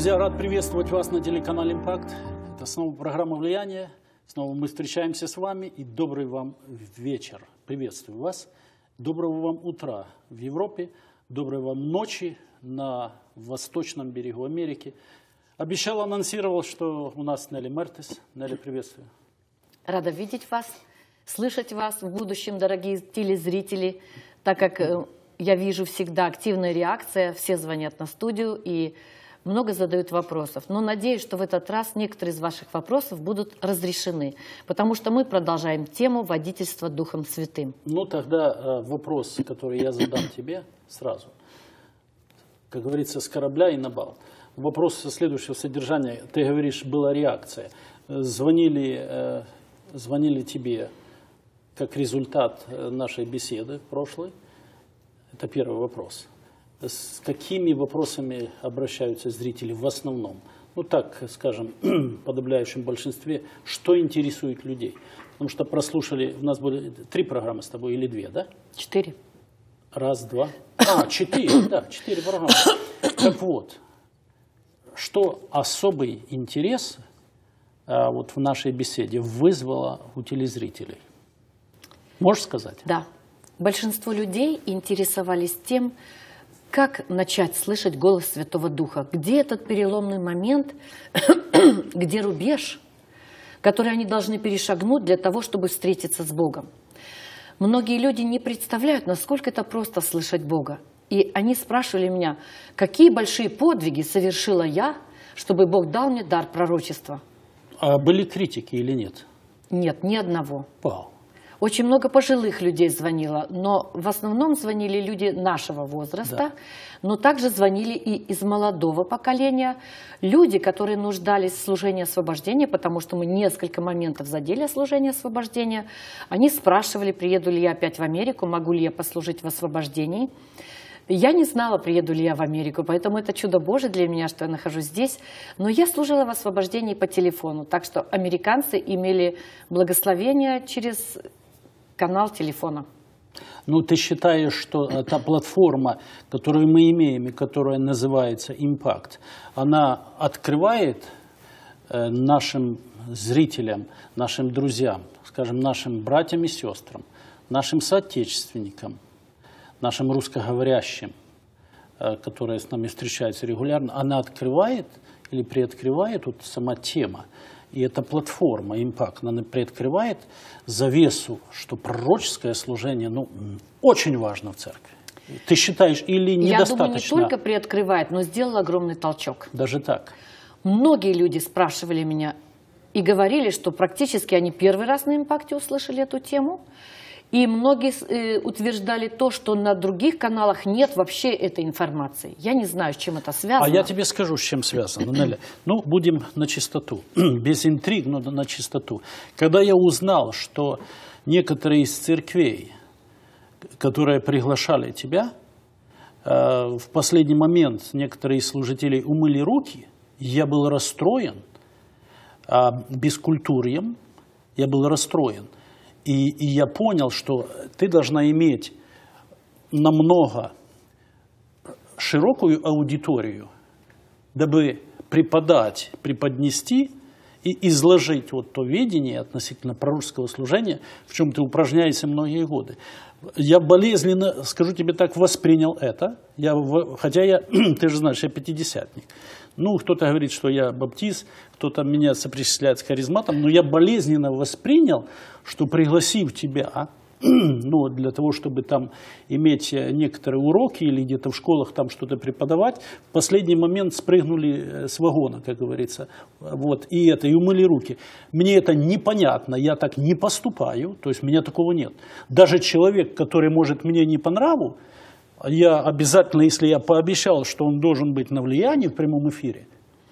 Друзья, рад приветствовать вас на телеканале «Импакт». Это снова программа «Влияние». Снова мы встречаемся с вами. И добрый вам вечер. Приветствую вас. Доброго вам утра в Европе. Доброй вам ночи на восточном берегу Америки. Обещал, анонсировал, что у нас Нелли Мертес. Нелли, приветствую. Рада видеть вас, слышать вас в будущем, дорогие телезрители, так как я вижу всегда активная реакция, все звонят на студию и много задают вопросов. Но надеюсь, что в этот раз некоторые из ваших вопросов будут разрешены, потому что мы продолжаем тему водительства Духом Святым. Ну, тогда вопрос, который я задам тебе сразу. Как говорится, с корабля и на бал. Вопрос следующего содержания. Ты говоришь, была реакция. Звонили тебе как результат нашей беседы прошлой. Это первый вопрос. С какими вопросами обращаются зрители в основном? Ну так, скажем, в подавляющем большинстве, что интересует людей? Потому что прослушали, у нас были 3 программы с тобой или 2, да? 4. Раз, два. 4, да, 4 программы. Так вот, что особый интерес вот в нашей беседе вызвало у телезрителей? Можешь сказать? Да. Большинство людей интересовались тем, как начать слышать голос Святого Духа? Где этот переломный момент, где рубеж, который они должны перешагнуть для того, чтобы встретиться с Богом? Многие люди не представляют, насколько это просто слышать Бога. И они спрашивали меня, какие большие подвиги совершила я, чтобы Бог дал мне дар пророчества? А были критики или нет? Нет, ни одного. Вау. Очень много пожилых людей звонило, но в основном звонили люди нашего возраста, да. Но также звонили и из молодого поколения, люди, которые нуждались в служении освобождения, потому что мы несколько моментов задели о служении освобождения. Они спрашивали, приеду ли я опять в Америку, могу ли я послужить в освобождении. Я не знала, приеду ли я в Америку, поэтому это чудо Божие для меня, что я нахожусь здесь. Но я служила в освобождении по телефону, так что американцы имели благословение через канал телефона. Ну, ты считаешь, что та платформа, которую мы имеем и которая называется «Импакт», она открывает нашим зрителям, нашим друзьям, скажем, нашим братьям и сестрам, нашим соотечественникам, нашим русскоговорящим, которые с нами встречаются регулярно, она открывает или приоткрывает вот сама тема? И эта платформа «Импакт», она приоткрывает завесу, что пророческое служение, ну, очень важно в церкви. Ты считаешь, или недостаточно? Я думаю, не только приоткрывает, но сделал огромный толчок. Даже так? Многие люди спрашивали меня и говорили, что практически они первый раз на «Импакте» услышали эту тему. И многие утверждали то, что на других каналах нет вообще этой информации. Я не знаю, с чем это связано. А я тебе скажу, с чем связано, Неля. Ну, будем на чистоту. Без интриг, но на чистоту. Когда я узнал, что некоторые из церквей, которые приглашали тебя, в последний момент некоторые из служителей умыли руки, я был расстроен бескультурьем, я был расстроен. И я понял, что ты должна иметь намного широкую аудиторию, дабы преподнести и изложить вот то видение относительно пророческого служения, в чем ты упражняешься многие годы. Я болезненно, скажу тебе так, воспринял это, ты же знаешь, я пятидесятник. Ну, кто-то говорит, что я баптист, кто-то меня сопричисляет с харизматом, но я болезненно воспринял, что пригласив тебя, ну, для того, чтобы там иметь некоторые уроки или где-то в школах там что-то преподавать, в последний момент спрыгнули с вагона, как говорится, вот, и умыли руки. Мне это непонятно, я так не поступаю, то есть у меня такого нет. Даже человек, который может мне не по нраву, я обязательно, если я пообещал, что он должен быть на влиянии в прямом эфире,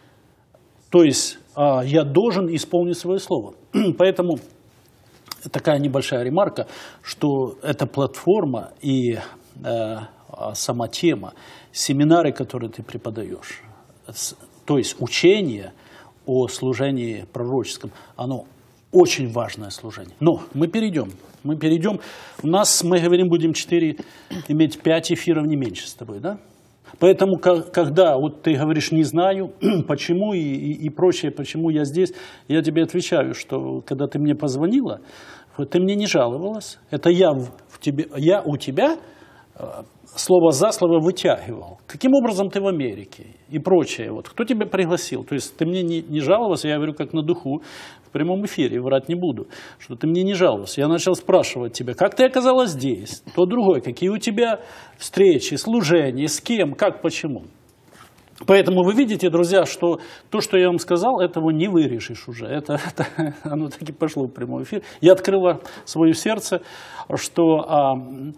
то есть я должен исполнить свое слово. Поэтому такая небольшая ремарка, что эта платформа и сама тема, семинары, которые ты преподаешь, то есть учение о служении пророческом, оно очень важное служение. Но мы перейдем. У нас, мы говорим, будем иметь 5 эфиров, не меньше с тобой, да? Поэтому, когда вот ты говоришь «не знаю», почему и прочее, почему я здесь, я тебе отвечаю, что когда ты мне позвонила, ты мне не жаловалась. Это я у тебя слово за слово вытягивал. Каким образом ты в Америке и прочее. Вот. Кто тебя пригласил? То есть ты мне не жаловался, я говорю как на духу, в прямом эфире, врать не буду, что ты мне не жаловался. Я начал спрашивать тебя, как ты оказалась здесь, то другое, какие у тебя встречи, служения, с кем, как, почему. Поэтому вы видите, друзья, что то, что я вам сказал, этого не вырешишь уже. Оно таки пошло в прямой эфир. Я открыла свое сердце, что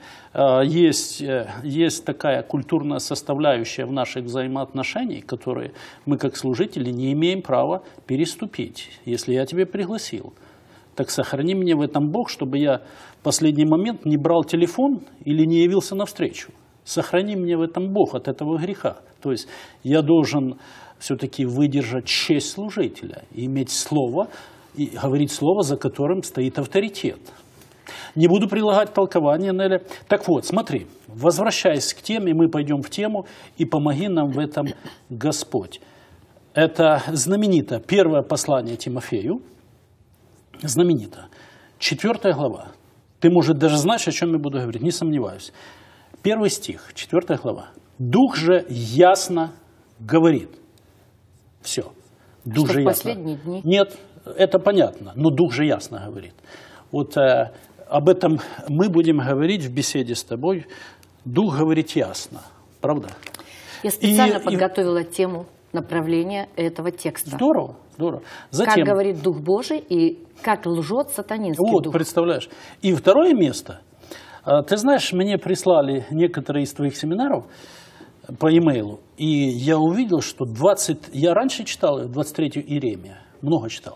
есть такая культурная составляющая в наших взаимоотношениях, которые мы как служители не имеем права переступить. Если я тебя пригласил, так сохрани меня в этом Бог, чтобы я в последний момент не брал телефон или не явился навстречу. Сохрани меня в этом Бог от этого греха. То есть я должен все-таки выдержать честь служителя, и иметь слово, и говорить слово, за которым стоит авторитет. Не буду прилагать толкование, Неля. Так вот, смотри, возвращаясь к теме, мы пойдем в тему, и помоги нам в этом Господь. Это знаменито первое послание Тимофею, знаменито, 4 глава. Ты, может, даже знаешь, о чем я буду говорить, не сомневаюсь. 1 стих, 4 глава. «Дух же ясно говорит». Все. Дух что же в ясно. последние дни? Нет, это понятно, но Дух же ясно говорит. Вот об этом мы будем говорить в беседе с тобой. Дух говорит ясно, правда? Я специально подготовила тему направления этого текста. Здорово, здорово. Затем, как говорит Дух Божий и как лжет сатанинский вот, дух. Представляешь. И второе место. Ты знаешь, мне прислали некоторые из твоих семинаров по e-mail, и я увидел, что я раньше читал 23-ю Иеремия, много читал.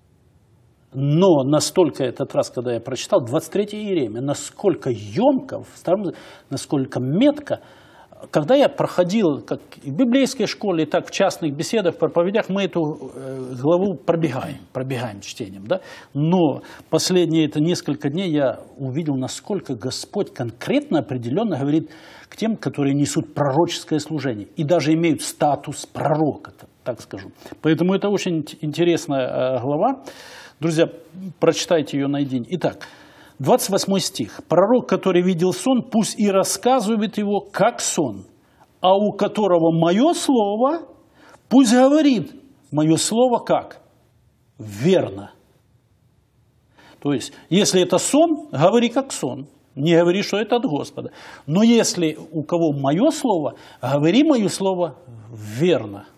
Но настолько этот раз, когда я прочитал 23-ю Иеремия, насколько емко, насколько метко, когда я проходил, как и в библейской школе, так в частных беседах, проповедях, мы эту главу пробегаем чтением. Да? Но последние несколько дней я увидел, насколько Господь конкретно, определенно говорит к тем, которые несут пророческое служение и даже имеют статус пророка, так скажу. Поэтому это очень интересная глава. Друзья, прочитайте ее наедине. Итак, 28 стих. «Пророк, который видел сон, пусть и рассказывает его, как сон, а у которого мое слово, пусть говорит, мое слово как? Верно». То есть, если это сон, говори как сон, не говори, что это от Господа. Но если у кого мое слово, говори мое слово верно.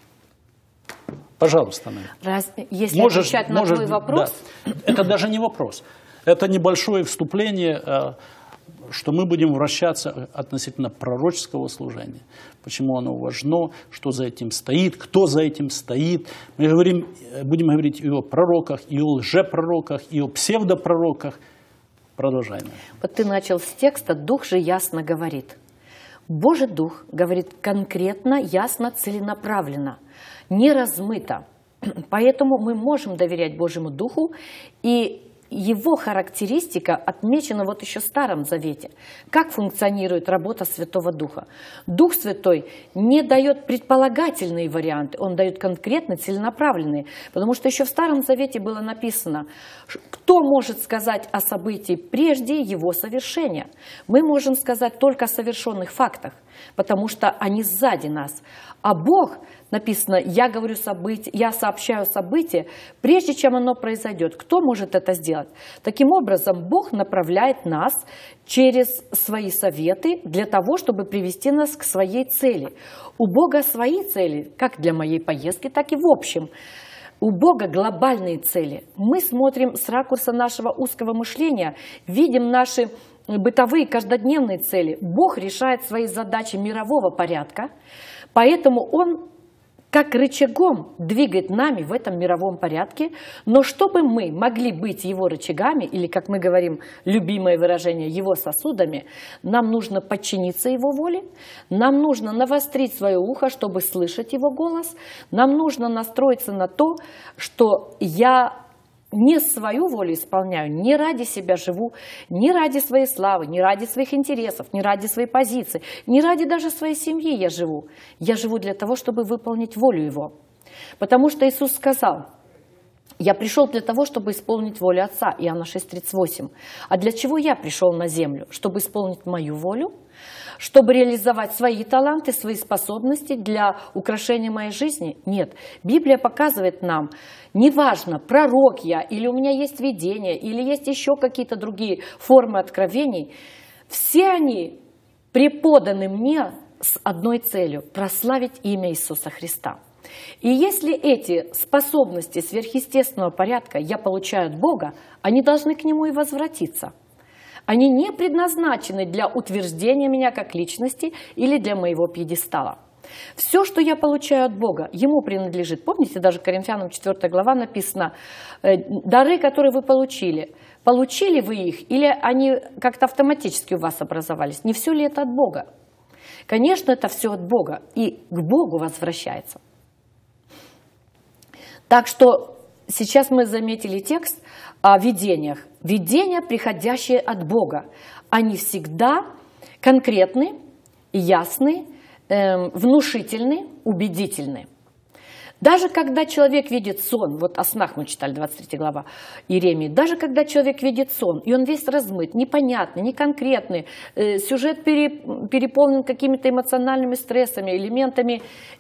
Пожалуйста, Надя. Если отвечать на твой вопрос... Да. Это даже не вопрос. Это небольшое вступление, что мы будем вращаться относительно пророческого служения. Почему оно важно, что за этим стоит, кто за этим стоит. Мы будем говорить и о пророках, и о лжепророках, и о псевдопророках. Продолжаем. Вот ты начал с текста «Дух же ясно говорит». Божий Дух говорит конкретно, ясно, целенаправленно, не размыто. Поэтому мы можем доверять Божьему Духу, и его характеристика отмечена вот еще в Старом Завете. Как функционирует работа Святого Духа? Дух Святой не дает предполагательные варианты, он дает конкретно целенаправленные. Потому что еще в Старом Завете было написано, кто может сказать о событии прежде его совершения. Мы можем сказать только о совершенных фактах, потому что они сзади нас. А Бог, написано, я говорю события, я сообщаю события, прежде чем оно произойдет. Кто может это сделать? Таким образом, Бог направляет нас через свои советы для того, чтобы привести нас к своей цели. У Бога свои цели, как для моей поездки, так и в общем. У Бога глобальные цели. Мы смотрим с ракурса нашего узкого мышления, видим наши бытовые, каждодневные цели. Бог решает свои задачи мирового порядка, поэтому Он как рычагом двигает нами в этом мировом порядке, но чтобы мы могли быть Его рычагами, или, как мы говорим, любимое выражение, Его сосудами, нам нужно подчиниться Его воле, нам нужно навострить свое ухо, чтобы слышать Его голос, нам нужно настроиться на то, что я не свою волю исполняю, не ради себя живу, не ради своей славы, не ради своих интересов, не ради своей позиции, не ради даже своей семьи я живу. Я живу для того, чтобы выполнить волю Его. Потому что Иисус сказал: «Я пришел для того, чтобы исполнить волю Отца», Иоанна 6:38. А для чего я пришел на землю? Чтобы исполнить мою волю? Чтобы реализовать свои таланты, свои способности для украшения моей жизни? Нет. Библия показывает нам, неважно, пророк я, или у меня есть видение, или есть еще какие-то другие формы откровений, все они преподаны мне с одной целью – прославить имя Иисуса Христа. И если эти способности сверхъестественного порядка я получаю от Бога, они должны к Нему и возвратиться. Они не предназначены для утверждения меня как личности или для моего пьедестала. Все, что я получаю от Бога, Ему принадлежит. Помните, даже Коринфянам 4 глава написано: «Дары, которые вы получили вы их или они как-то автоматически у вас образовались? Не все ли это от Бога?» Конечно, это все от Бога и к Богу возвращается. Так что сейчас мы заметили текст о видениях. Видения, приходящие от Бога, они всегда конкретны, ясны, внушительны, убедительны. Даже когда человек видит сон, вот о снах мы читали, 23 глава Иеремии, даже когда человек видит сон, и он весь размыт, непонятный, неконкретный, сюжет переполнен какими-то эмоциональными стрессами, элементами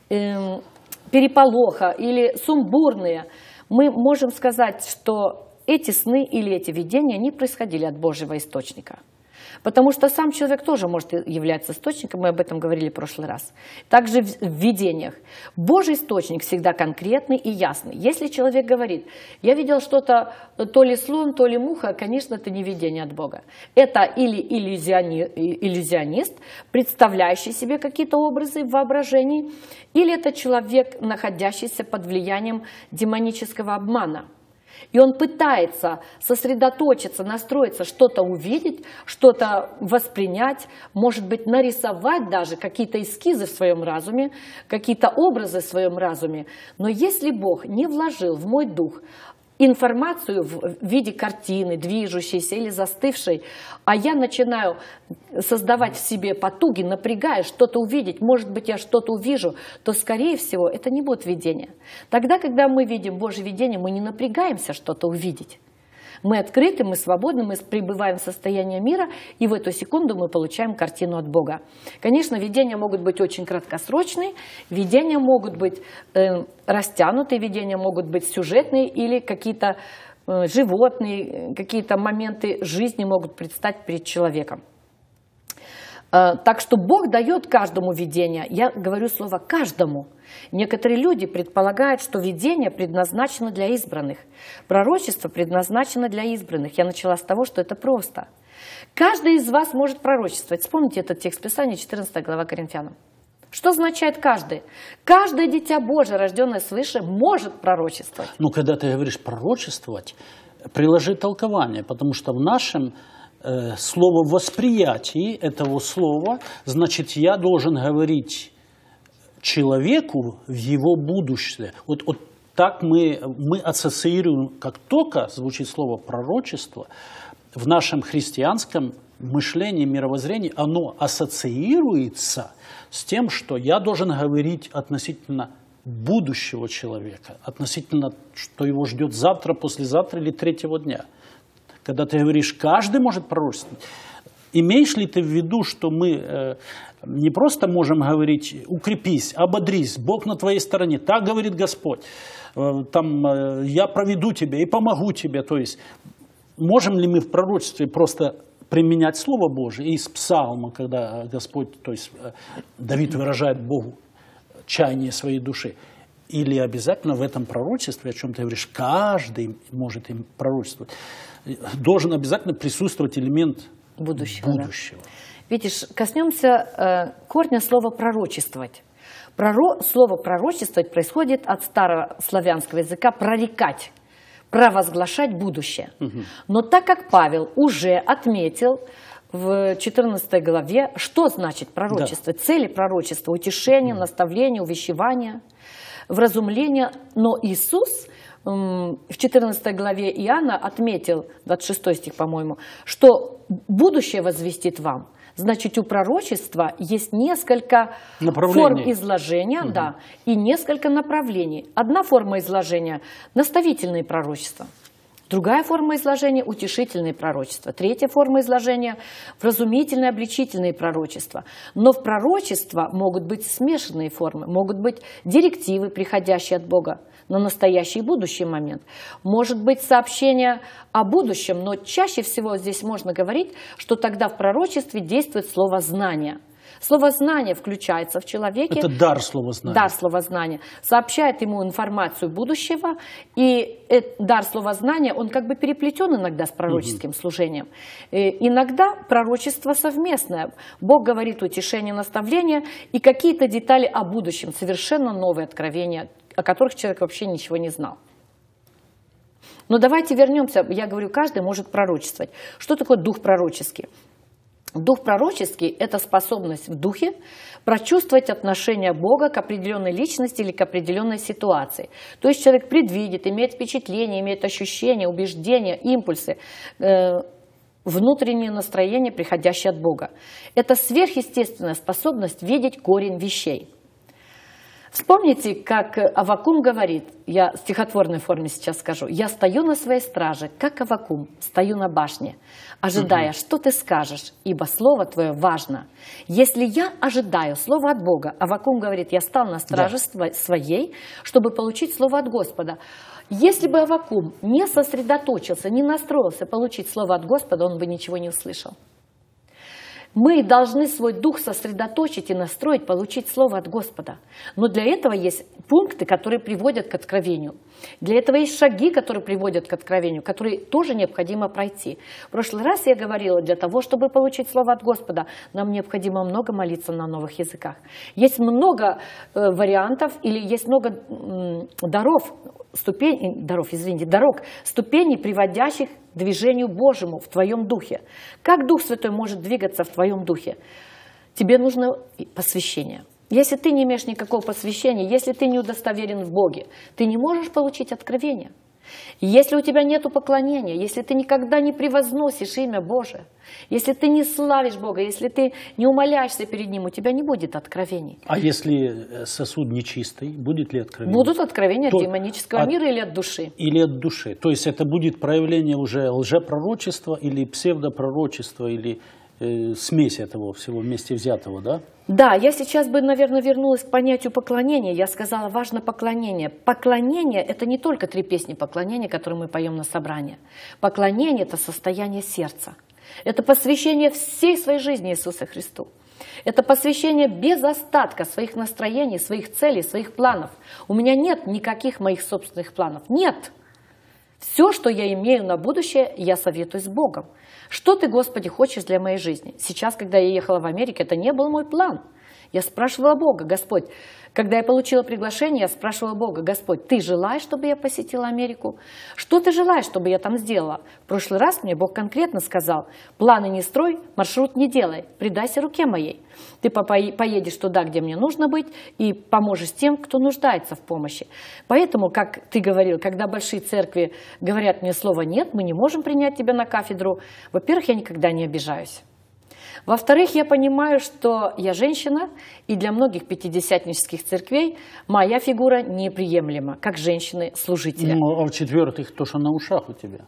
переполоха или сумбурные, мы можем сказать, что эти сны или эти видения не происходили от Божьего источника. Потому что сам человек тоже может являться источником, мы об этом говорили в прошлый раз. Также в видениях. Божий источник всегда конкретный и ясный. Если человек говорит: «Я видел что-то, то ли слон, то ли муха», конечно, это не видение от Бога. Это или иллюзионист, представляющий себе какие-то образы в воображении, или это человек, находящийся под влиянием демонического обмана. И он пытается сосредоточиться, настроиться, что-то увидеть, что-то воспринять, может быть, нарисовать даже какие-то эскизы в своем разуме, какие-то образы в своем разуме. Но если Бог не вложил в мой дух информацию в виде картины, движущейся или застывшей, а я начинаю создавать в себе потуги, напрягаясь, что-то увидеть, может быть, я что-то увижу, то, скорее всего, это не будет видение. Тогда, когда мы видим Божье видение, мы не напрягаемся что-то увидеть. Мы открыты, мы свободны, мы пребываем в состоянии мира, и в эту секунду мы получаем картину от Бога. Конечно, видения могут быть очень краткосрочные, видения могут быть растянутые, видения могут быть сюжетные или какие-то животные, какие-то моменты жизни могут предстать перед человеком. Так что Бог дает каждому видение. Я говорю слово «каждому». Некоторые люди предполагают, что видение предназначено для избранных. Пророчество предназначено для избранных. Я начала с того, что это просто. Каждый из вас может пророчествовать. Вспомните этот текст Писания, 14 глава Коринфянам. Что означает каждый? Каждое дитя Божие, рожденное свыше, может пророчествовать. Ну, когда ты говоришь «пророчествовать», приложи толкование, потому что в нашем слововосприятии этого слова, значит, я должен говорить человеку в его будущее. Вот так мы ассоциируем, как только звучит слово «пророчество», в нашем христианском мышлении, мировоззрении, оно ассоциируется с тем, что я должен говорить относительно будущего человека, относительно, что его ждет завтра, послезавтра или третьего дня. Когда ты говоришь «каждый может пророчествовать», имеешь ли ты в виду, что мы не просто можем говорить «укрепись, ободрись, Бог на твоей стороне», так говорит Господь, там, «я проведу тебя и помогу тебе». То есть можем ли мы в пророчестве просто применять Слово Божие из Псалма, когда Господь, то есть Давид выражает Богу чаяние своей души? Или обязательно в этом пророчестве, о чем ты говоришь, каждый может им пророчествовать, должен обязательно присутствовать элемент будущего. Да. Видишь, коснемся корня слова «пророчествовать». Слово «пророчествовать» происходит от старославянского языка «прорекать», «провозглашать будущее». Угу. Но так как Павел уже отметил в 14 главе, что значит пророчество, да. Цели пророчества, утешение, наставление, увещевание, вразумление. Но Иисус в 14 главе Иоанна отметил, 26 стих, по-моему, что будущее возвестит вам. Значит, у пророчества есть несколько форм изложения, да, и несколько направлений. Одна форма изложения – наставительные пророчества. Другая форма изложения – утешительные пророчества. Третья форма изложения – вразумительные, обличительные пророчества. Но в пророчества могут быть смешанные формы, могут быть директивы, приходящие от Бога на настоящий и будущий момент. Может быть сообщение о будущем, но чаще всего здесь можно говорить, что тогда в пророчестве действует слово «знание». Слово «знание» включается в человеке. Это дар слова «знание». Дар слова «знание». Сообщает ему информацию будущего, и дар слова «знание», он как бы переплетен иногда с пророческим служением. Иногда пророчество совместное. Бог говорит утешение, наставление и какие-то детали о будущем, совершенно новые откровения, о которых человек вообще ничего не знал. Но давайте вернемся, я говорю, каждый может пророчествовать. Что такое дух пророческий? Дух пророческий – это способность в духе прочувствовать отношение Бога к определенной личности или к определенной ситуации. То есть человек предвидит, имеет впечатление, имеет ощущения, убеждения, импульсы, внутреннее настроение, приходящее от Бога. Это сверхъестественная способность видеть корень вещей. Вспомните, как Аввакум говорит, я в стихотворной форме сейчас скажу: «Я стою на своей страже, как Аввакум, стою на башне, ожидая, что ты скажешь, ибо слово твое важно». Если я ожидаю слова от Бога, Аввакум говорит, я стал на страже своей, чтобы получить слово от Господа. Если бы Аввакум не сосредоточился, не настроился получить слово от Господа, он бы ничего не услышал. Мы должны свой дух сосредоточить и настроить, получить слово от Господа. Но для этого есть пункты, которые приводят к откровению. Для этого есть шаги, которые приводят к откровению, которые тоже необходимо пройти. В прошлый раз я говорила, для того, чтобы получить слово от Господа, нам необходимо много молиться на новых языках. Есть много вариантов или есть много дорог, ступеней, приводящих к движению Божьему в твоем духе. Как Дух Святой может двигаться в твоем духе? Тебе нужно посвящение. Если ты не имеешь никакого посвящения, если ты не удостоверен в Боге, ты не можешь получить откровение. Если у тебя нет поклонения, если ты никогда не превозносишь имя Божие, если ты не славишь Бога, если ты не умоляешься перед Ним, у тебя не будет откровений. А если сосуд нечистый, будет ли откровение? Будут откровения от демонического мира или от души? Или от души. То есть это будет проявление уже лжепророчества или псевдопророчества, или смесь этого всего вместе взятого, да? Да, я сейчас бы, наверное, вернулась к понятию поклонения. Я сказала, важно поклонение. Поклонение – это не только 3 песни поклонения, которые мы поем на собрании. Поклонение – это состояние сердца. Это посвящение всей своей жизни Иисусу Христу. Это посвящение без остатка своих настроений, своих целей, своих планов. У меня нет никаких моих собственных планов. Нет. Все, что я имею на будущее, я советую с Богом. Что ты, Господи, хочешь для моей жизни? Сейчас, когда я ехала в Америку, это не был мой план. Я спрашивала Бога: Господь, когда я получила приглашение, я спрашивала Бога: Господь, ты желаешь, чтобы я посетила Америку? Что ты желаешь, чтобы я там сделала? В прошлый раз мне Бог конкретно сказал: планы не строй, маршрут не делай, предайся руке моей. Ты поедешь туда, где мне нужно быть, и поможешь тем, кто нуждается в помощи. Поэтому, как ты говорил, когда большие церкви говорят мне слово «нет», мы не можем принять тебя на кафедру, во-первых, я никогда не обижаюсь. Во-вторых, я понимаю, что я женщина, и для многих пятидесятнических церквей моя фигура неприемлема, как женщины-служителя. Ну, а в-четвертых, то, что на ушах у тебя.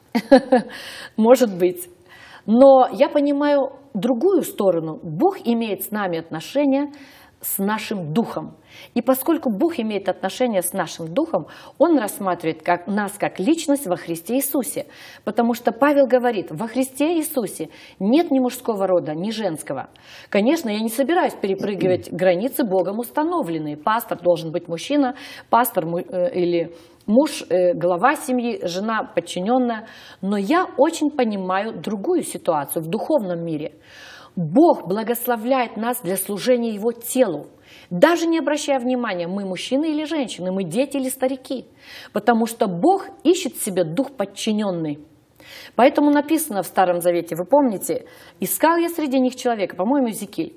Может быть. Но я понимаю другую сторону. Бог имеет с нами отношения с нашим духом. И поскольку Бог имеет отношения с нашим духом, Он рассматривает нас как личность во Христе Иисусе. Потому что Павел говорит, во Христе Иисусе нет ни мужского рода, ни женского. Конечно, я не собираюсь перепрыгивать границы Богом установленные. Пастор должен быть мужчина, пастор или муж, глава семьи, жена подчиненная. Но я очень понимаю другую ситуацию в духовном мире. Бог благословляет нас для служения Его телу. Даже не обращая внимания, мы мужчины или женщины, мы дети или старики. Потому что Бог ищет в себе дух подчиненный. Поэтому написано в Старом Завете, вы помните, «Искал я среди них человека», по-моему, Иезекииль,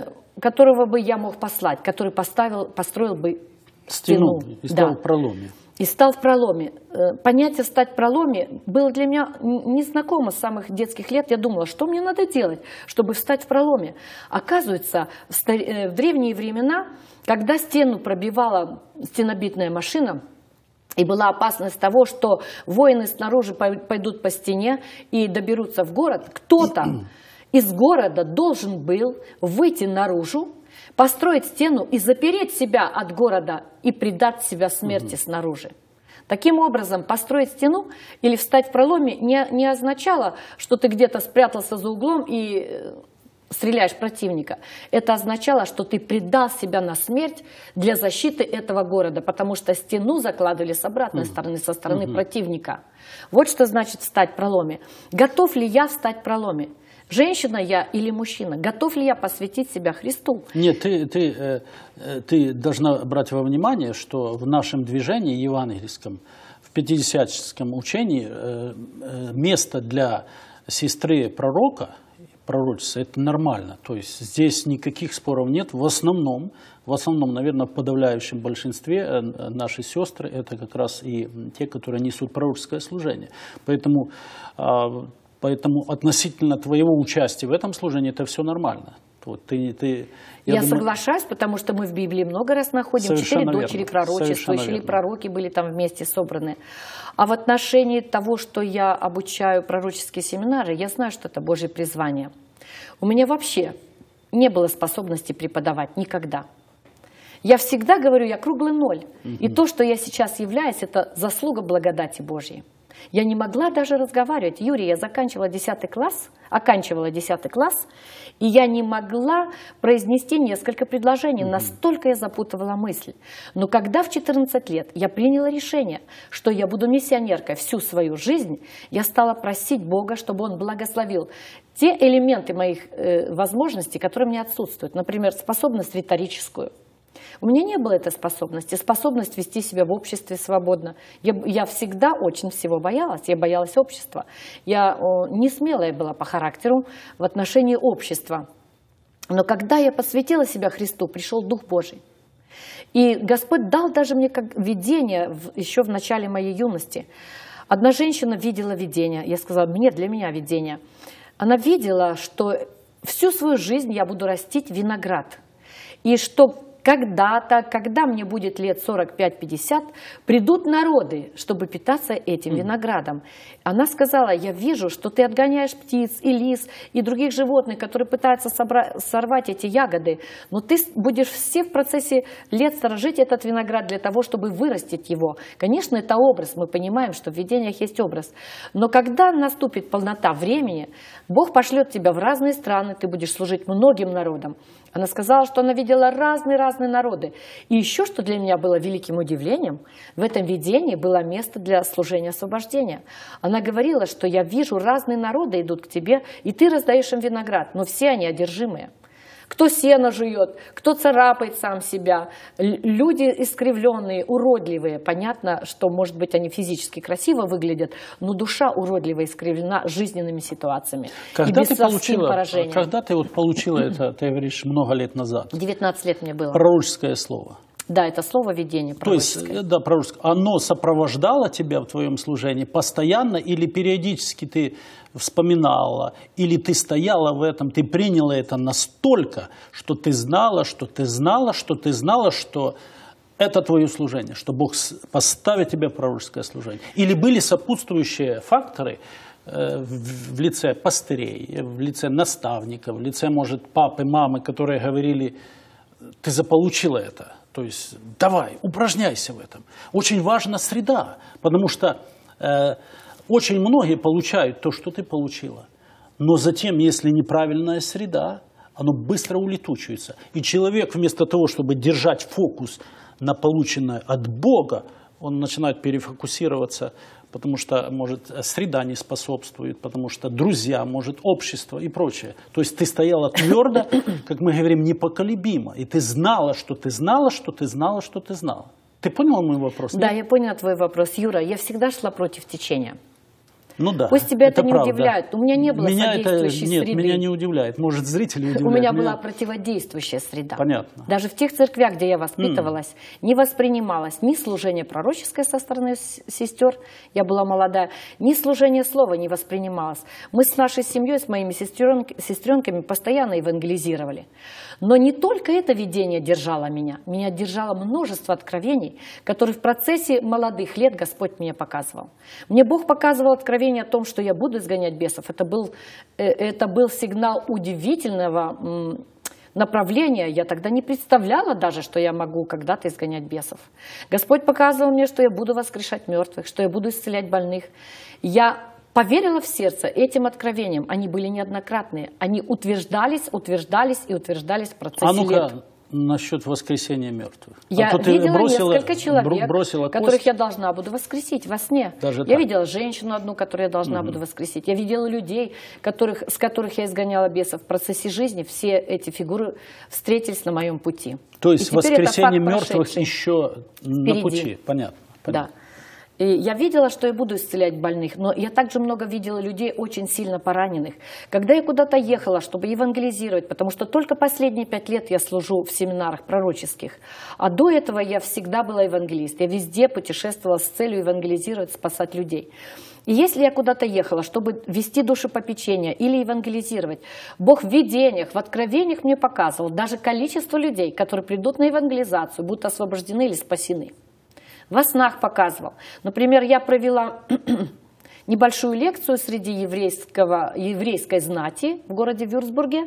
которого бы я мог послать, который построил бы стену. И стал в проломе. и стал в проломе. Понятие «стать в проломе» было для меня незнакомо с самых детских лет. Я думала, что мне надо делать, чтобы встать в проломе. Оказывается, в древние времена, когда стену пробивала стенобитная машина, и была опасность того, что воины снаружи пойдут по стене и доберутся в город, кто-то из города должен был выйти наружу, построить стену и запереть себя от города и предать себя смерти снаружи. Таким образом, построить стену или встать в проломе не означало, что ты где-то спрятался за углом и стреляешь противника. Это означало, что ты предал себя на смерть для защиты этого города, потому что стену закладывали с обратной стороны, со стороны противника. Вот что значит встать в проломе. Готов ли я встать в проломе? Женщина я или мужчина? Готов ли я посвятить себя Христу? Нет, ты должна брать во внимание, что в нашем движении евангельском, в пятидесятническом учении, место для сестры пророка, пророчества, это нормально. То есть здесь никаких споров нет. В основном, наверное, в подавляющем большинстве наши сестры, это как раз и те, которые несут пророческое служение. Поэтому относительно твоего участия в этом служении это все нормально. Вот я соглашаюсь, потому что мы в Библии много раз находим 4 дочери пророчествующие, или пророки были там вместе собраны. А в отношении того, что я обучаю пророческие семинары, я знаю, что это Божье призвание. У меня вообще не было способности преподавать никогда. Я всегда говорю, я круглый ноль. И то, что я сейчас являюсь, это заслуга благодати Божьей. Я не могла даже разговаривать. Юрий, я оканчивала 10 класс, и я не могла произнести несколько предложений. Настолько я запутывала мысль. Но когда в 14 лет я приняла решение, что я буду миссионеркой всю свою жизнь, я стала просить Бога, чтобы Он благословил те элементы моих возможностей, которые у меня отсутствуют. Например, способность риторическую. У меня не было этой способности, способность вести себя в обществе свободно. Я всегда очень всего боялась, я боялась общества. Я не смелая была по характеру в отношении общества. Но когда я посвятила себя Христу, пришел Дух Божий. И Господь дал даже мне как видение еще в начале моей юности. Одна женщина видела видение, я сказала, для меня видение. Она видела, что всю свою жизнь я буду растить виноград. И что когда-то, когда мне будет лет 45-50, придут народы, чтобы питаться этим виноградом. Она сказала, я вижу, что ты отгоняешь птиц и лис, и других животных, которые пытаются сорвать эти ягоды, но ты будешь все в процессе лет сторожить этот виноград для того, чтобы вырастить его. Конечно, это образ, мы понимаем, что в видениях есть образ. Но когда наступит полнота времени, Бог пошлет тебя в разные страны, ты будешь служить многим народам. Она сказала, что она видела разные народы. И еще, что для меня было великим удивлением, в этом видении было место для служения освобождения. Она говорила, что я вижу, разные народы идут к тебе, и ты раздаешь им виноград, но все они одержимые. Кто сено жует, кто царапает сам себя. Люди искривленные, уродливые. Понятно, что, может быть, они физически красиво выглядят, но душа уродливая, искривлена жизненными ситуациями и бесовским поражением. Когда ты получила это, ты говоришь, много лет назад? 19 лет мне было. Пророческое слово. Да, это слово видение пророческое. То есть, да, пророческое. Оно сопровождало тебя в твоем служении постоянно или периодически ты вспоминала, или ты стояла в этом, ты приняла это настолько, что ты знала, что это твое служение, что Бог поставит тебе пророческое служение. Или были сопутствующие факторы в лице пастырей, в лице наставников, в лице, может, папы, мамы, которые говорили, ты заполучила это. То есть давай, упражняйся в этом. Очень важна среда, потому что очень многие получают то, что ты получила. Но затем, если неправильная среда, оно быстро улетучивается. И человек вместо того, чтобы держать фокус на полученное от Бога, он начинает перефокусироваться, потому что, может, среда не способствует, потому что друзья, может, общество и прочее. То есть ты стояла твердо, как мы говорим, непоколебимо. И ты знала, что ты знала, что ты знала, что ты знала. Ты поняла мой вопрос? Да, я поняла твой вопрос, Юра. Я всегда шла против течения. Ну да, Пусть тебя это не правда. удивляет. У меня не было содействующей среды. Нет, меня не удивляет. Может, зрители удивляют. У меня была противодействующая среда. Понятно. Даже в тех церквях, где я воспитывалась, не воспринималось ни служение пророческое со стороны сестер, я была молодая, ни служение слова не воспринималось. Мы с нашей семьей, с моими сестренками постоянно евангелизировали. Но не только это видение держало меня. Меня держало множество откровений, которые в процессе молодых лет Господь мне показывал. Мне Бог показывал откровение о том, что я буду изгонять бесов. Это был сигнал удивительного направления. Я тогда не представляла даже, что я могу когда-то изгонять бесов. Господь показывал мне, что я буду воскрешать мертвых, что я буду исцелять больных. Я поверила в сердце этим откровениям. Они были неоднократные. Они утверждались и утверждались в процессе лет. Насчет воскресения мертвых. Я видела несколько человек, которых я должна буду воскресить во сне. Я видела женщину одну, которую я должна буду воскресить. Я видела людей, с которых я изгоняла бесов в процессе жизни. Все эти фигуры встретились на моем пути. То есть воскресение мертвых еще на пути. Понятно. Да. И я видела, что я буду исцелять больных, но я также много видела людей очень сильно пораненных. Когда я куда-то ехала, чтобы евангелизировать, потому что только последние 5 лет я служу в семинарах пророческих, а до этого я всегда была евангелист. Я везде путешествовала с целью евангелизировать, спасать людей. И если я куда-то ехала, чтобы вести душепопечение или евангелизировать, Бог в видениях, в откровениях мне показывал даже количество людей, которые придут на евангелизацию, будут освобождены или спасены. Во снах показывал. Например, я провела небольшую лекцию среди еврейской знати в городе Вюрцбурге.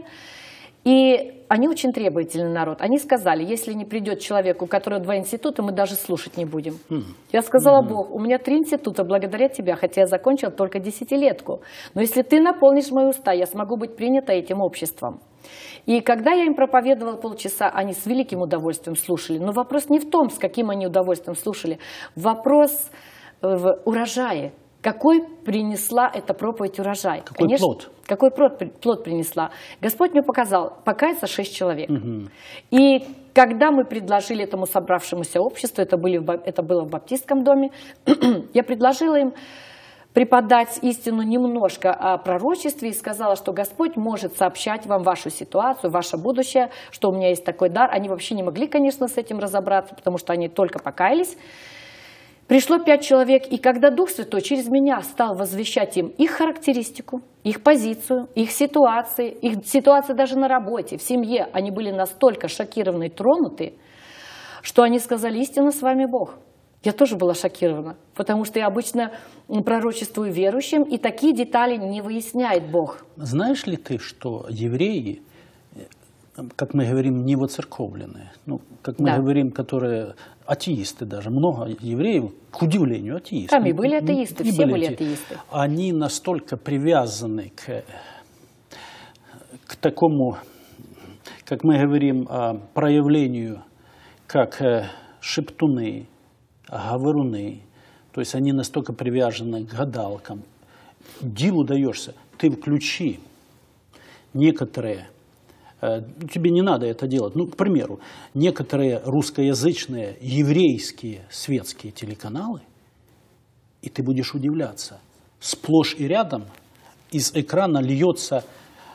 И они очень требовательный народ. Они сказали, если не придет человек, у которого 2 института, мы даже слушать не будем. Я сказала: Бог, у меня 3 института благодаря тебе, хотя я закончила только 10-летку. Но если ты наполнишь мои уста, я смогу быть принята этим обществом. И когда я им проповедовала полчаса, они с великим удовольствием слушали. Но вопрос не в том, с каким они удовольствием слушали. Вопрос в урожае. Какой принесла эта проповедь урожай? Какой плод? Какой плод принесла? Господь мне показал, покаяться 6 человек. И когда мы предложили этому собравшемуся обществу, это было в баптистском доме, я предложила им преподать истину немножко о пророчестве и сказала, что Господь может сообщать вам вашу ситуацию, ваше будущее, что у меня есть такой дар. Они вообще не могли, конечно, с этим разобраться, потому что они только покаялись. Пришло 5 человек, и когда Дух Святой через меня стал возвещать им их характеристику, их позицию, их ситуации даже на работе, в семье, они были настолько шокированы и тронуты, что они сказали: истинно с вами Бог. Я тоже была шокирована, потому что я обычно пророчествую верующим, и такие детали не выясняет Бог. Знаешь ли ты, что евреи, как мы говорим, не воцерковленные, как мы говорим, которые атеисты даже, много евреев, к удивлению, атеисты. Там и были атеисты, все были атеисты. Они настолько привязаны к такому, как мы говорим, проявлению, как шептуны, говоруны, то есть они настолько привязаны к гадалкам. Диву даешься, ты включи некоторые, тебе не надо это делать, к примеру, некоторые русскоязычные, еврейские, светские телеканалы, и ты будешь удивляться, сплошь и рядом из экрана льется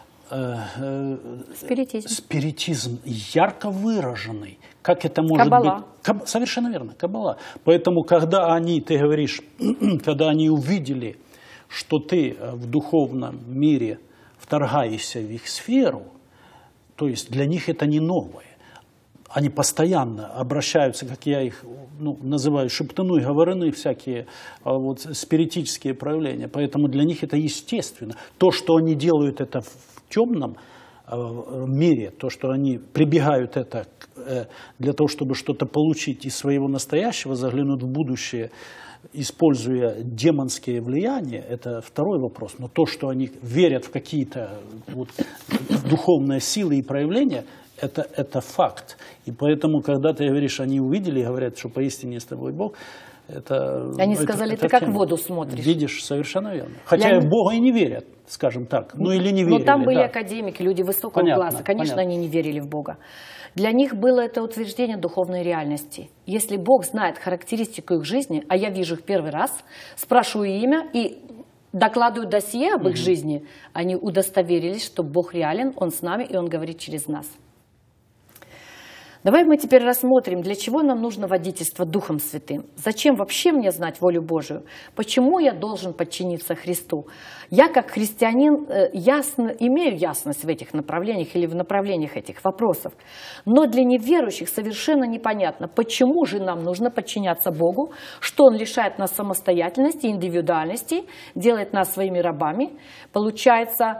спиритизм ярко выраженный. Как это может Каббала. быть? Совершенно верно, каббала. Поэтому, когда они, ты говоришь, когда они увидели, что ты в духовном мире вторгаешься в их сферу, то есть для них это не новое. Они постоянно обращаются, как я их называю, шептуны, говоруны, всякие спиритические проявления. Поэтому для них это естественно. То, что они делают это в темном мире, то, что они прибегают это для того, чтобы что-то получить из своего настоящего, заглянуть в будущее, используя демонские влияния, это второй вопрос. Но то, что они верят в какие-то духовные силы и проявления, это факт. И поэтому, когда ты говоришь, они увидели и говорят, что поистине с тобой Бог, они сказали, ты как в воду смотришь. Видишь, совершенно верно. Хотя в Бога и не верят, скажем так. Или не верили. Но там были академики, люди высокого класса. Конечно, они не верили в Бога. Для них было это утверждение духовной реальности. Если Бог знает характеристику их жизни, а я вижу их первый раз, спрашиваю имя, и докладывают досье об их жизни, они удостоверились, что Бог реален, Он с нами, и Он говорит через нас. Давай мы теперь рассмотрим, для чего нам нужно водительство Духом Святым. Зачем вообще мне знать волю Божию? Почему я должен подчиниться Христу? Я, как христианин, имею ясность в этих направлениях или в направлениях этих вопросов. Но для неверующих совершенно непонятно, почему же нам нужно подчиняться Богу, что Он лишает нас самостоятельности, индивидуальности, делает нас своими рабами. Получается,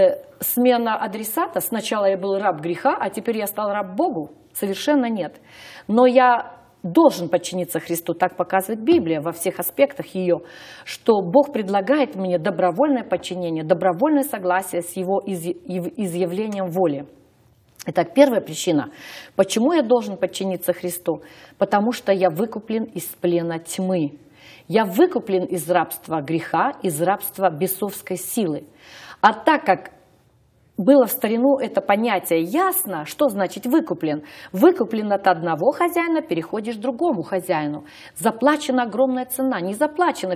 смена адресата. Сначала я был раб греха, а теперь я стал раб Богу. Совершенно нет. Но я должен подчиниться Христу, так показывает Библия во всех аспектах ее, что Бог предлагает мне добровольное подчинение, добровольное согласие с Его изъявлением воли. Итак, первая причина, почему я должен подчиниться Христу? Потому что я выкуплен из плена тьмы. Я выкуплен из рабства греха, из рабства бесовской силы. А так как было в старину это понятие ясно, что значит выкуплен. Выкуплен от одного хозяина, переходишь к другому хозяину. Заплачена огромная цена. Не заплачена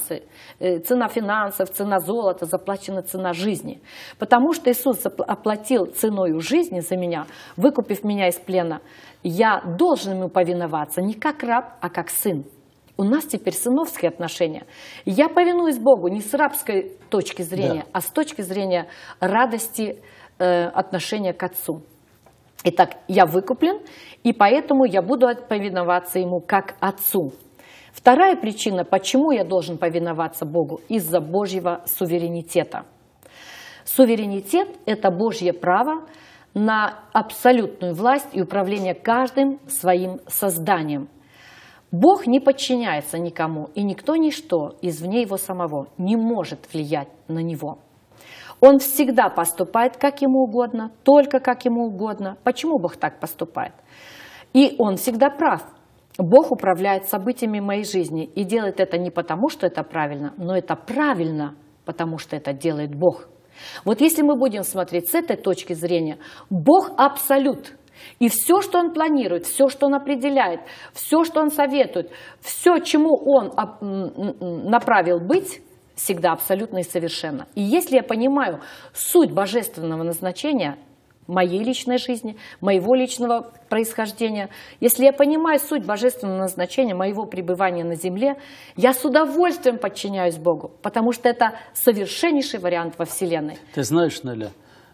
цена финансов, цена золота, заплачена цена жизни. Потому что Иисус оплатил ценою жизни за меня, выкупив меня из плена. Я должен Ему повиноваться не как раб, а как сын. У нас теперь сыновские отношения. Я повинуюсь Богу не с рабской точки зрения, а с точки зрения радости отношения к Отцу. Итак, я выкуплен, и поэтому я буду повиноваться Ему как Отцу. Вторая причина, почему я должен повиноваться Богу, из-за Божьего суверенитета. Суверенитет – это Божье право на абсолютную власть и управление каждым своим созданием. Бог не подчиняется никому, и никто, ничто извне Его самого не может влиять на Него. Он всегда поступает как Ему угодно, только как Ему угодно. Почему Бог так поступает? И Он всегда прав. Бог управляет событиями моей жизни и делает это не потому, что это правильно, но это правильно, потому что это делает Бог. Вот если мы будем смотреть с этой точки зрения, Бог абсолют. И все, что Он планирует, все, что Он определяет, все, что Он советует, все, чему Он направил быть, всегда абсолютно и совершенно. И если я понимаю суть божественного назначения моей личной жизни, моего личного происхождения, если я понимаю суть божественного назначения моего пребывания на земле, я с удовольствием подчиняюсь Богу, потому что это совершеннейший вариант во Вселенной. Ты знаешь, Неля,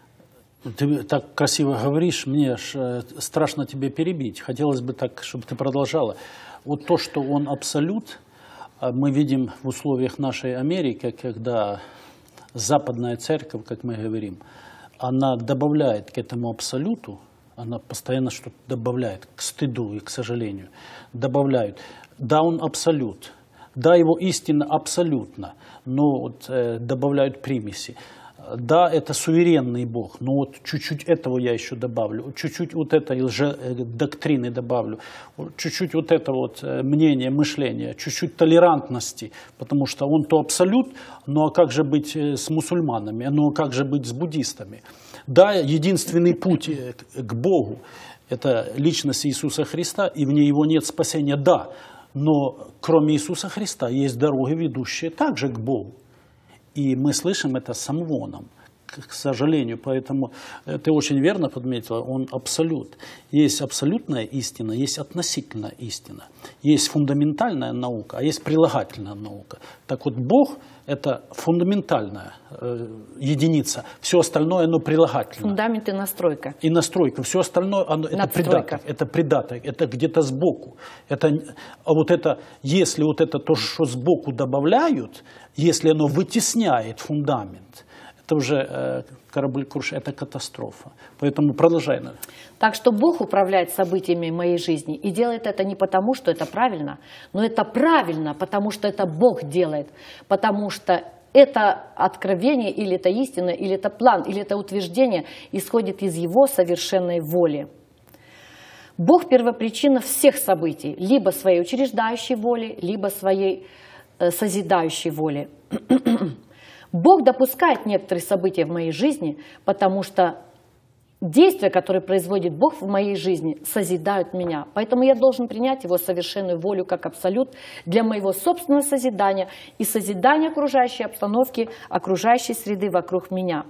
ты так красиво говоришь, мне аж страшно тебя перебить. Хотелось бы так, чтобы ты продолжала. Вот то, что Он абсолют, мы видим в условиях нашей Америки, когда западная церковь, как мы говорим, она добавляет к этому абсолюту, она постоянно что-то добавляет, к стыду и к сожалению, добавляют. Да, Он абсолют, да, Его истина абсолютна, но вот, добавляют примеси. Да, это суверенный Бог, но вот чуть-чуть этого я еще добавлю, чуть-чуть вот этой лжедоктрины добавлю, чуть-чуть вот это вот мнение, мышление, чуть-чуть толерантности, потому что Он то абсолют, ну а как же быть с мусульманами, ну а как же быть с буддистами? Да, единственный путь к Богу – это личность Иисуса Христа, и вне Его нет спасения, да, но кроме Иисуса Христа есть дороги, ведущие также к Богу. И мы слышим это с амвоном, к сожалению. Поэтому ты очень верно подметила, Он абсолют. Есть абсолютная истина, есть относительная истина. Есть фундаментальная наука, а есть прилагательная наука. Так вот, Бог – это фундаментальная единица. Все остальное, оно прилагательное. Фундамент и настройка. И настройка. Все остальное, это придаток. Это придаток. Это где-то сбоку. А вот это, если вот это то, что сбоку добавляют, если оно вытесняет фундамент, это уже корабль-крушение, это катастрофа. Поэтому продолжай. Так что Бог управляет событиями моей жизни и делает это не потому, что это правильно, но это правильно, потому что это Бог делает, потому что это откровение, или это истина, или это план, или это утверждение исходит из Его совершенной воли. Бог первопричина всех событий, либо своей учреждающей воли, либо своей созидающей воли. Бог допускает некоторые события в моей жизни, потому что действия, которые производит Бог в моей жизни, созидают меня. Поэтому я должен принять Его совершенную волю как абсолют для моего собственного созидания и созидания окружающей обстановки, окружающей среды вокруг меня.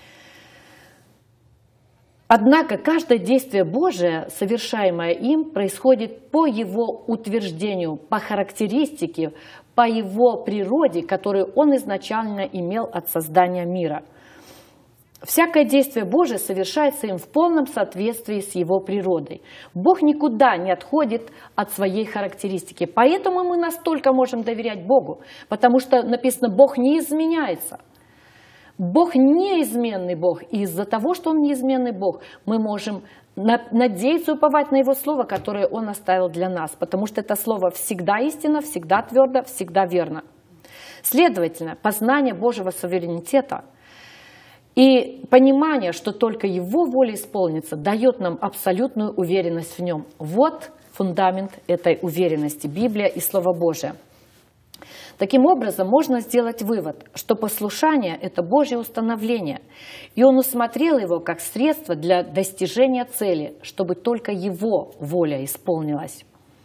Однако каждое действие Божие, совершаемое им, происходит по Его утверждению, по характеристике, по Его природе, которую Он изначально имел от создания мира. Всякое действие Божие совершается им в полном соответствии с Его природой. Бог никуда не отходит от своей характеристики. Поэтому мы настолько можем доверять Богу, потому что написано, Бог не изменяется. Бог неизменный Бог. И из-за того, что Он неизменный Бог, мы можем надеяться, уповать на Его Слово, которое Он оставил для нас. Потому что это Слово всегда истинно, всегда твердо, всегда верно. Следовательно, познание Божьего суверенитета и понимание, что только Его воля исполнится, дает нам абсолютную уверенность в Нем. Вот фундамент этой уверенности – Библия и Слово Божие. Таким образом, можно сделать вывод, что послушание – это Божье установление, и Он усмотрел его как средство для достижения цели, чтобы только Его воля исполнилась.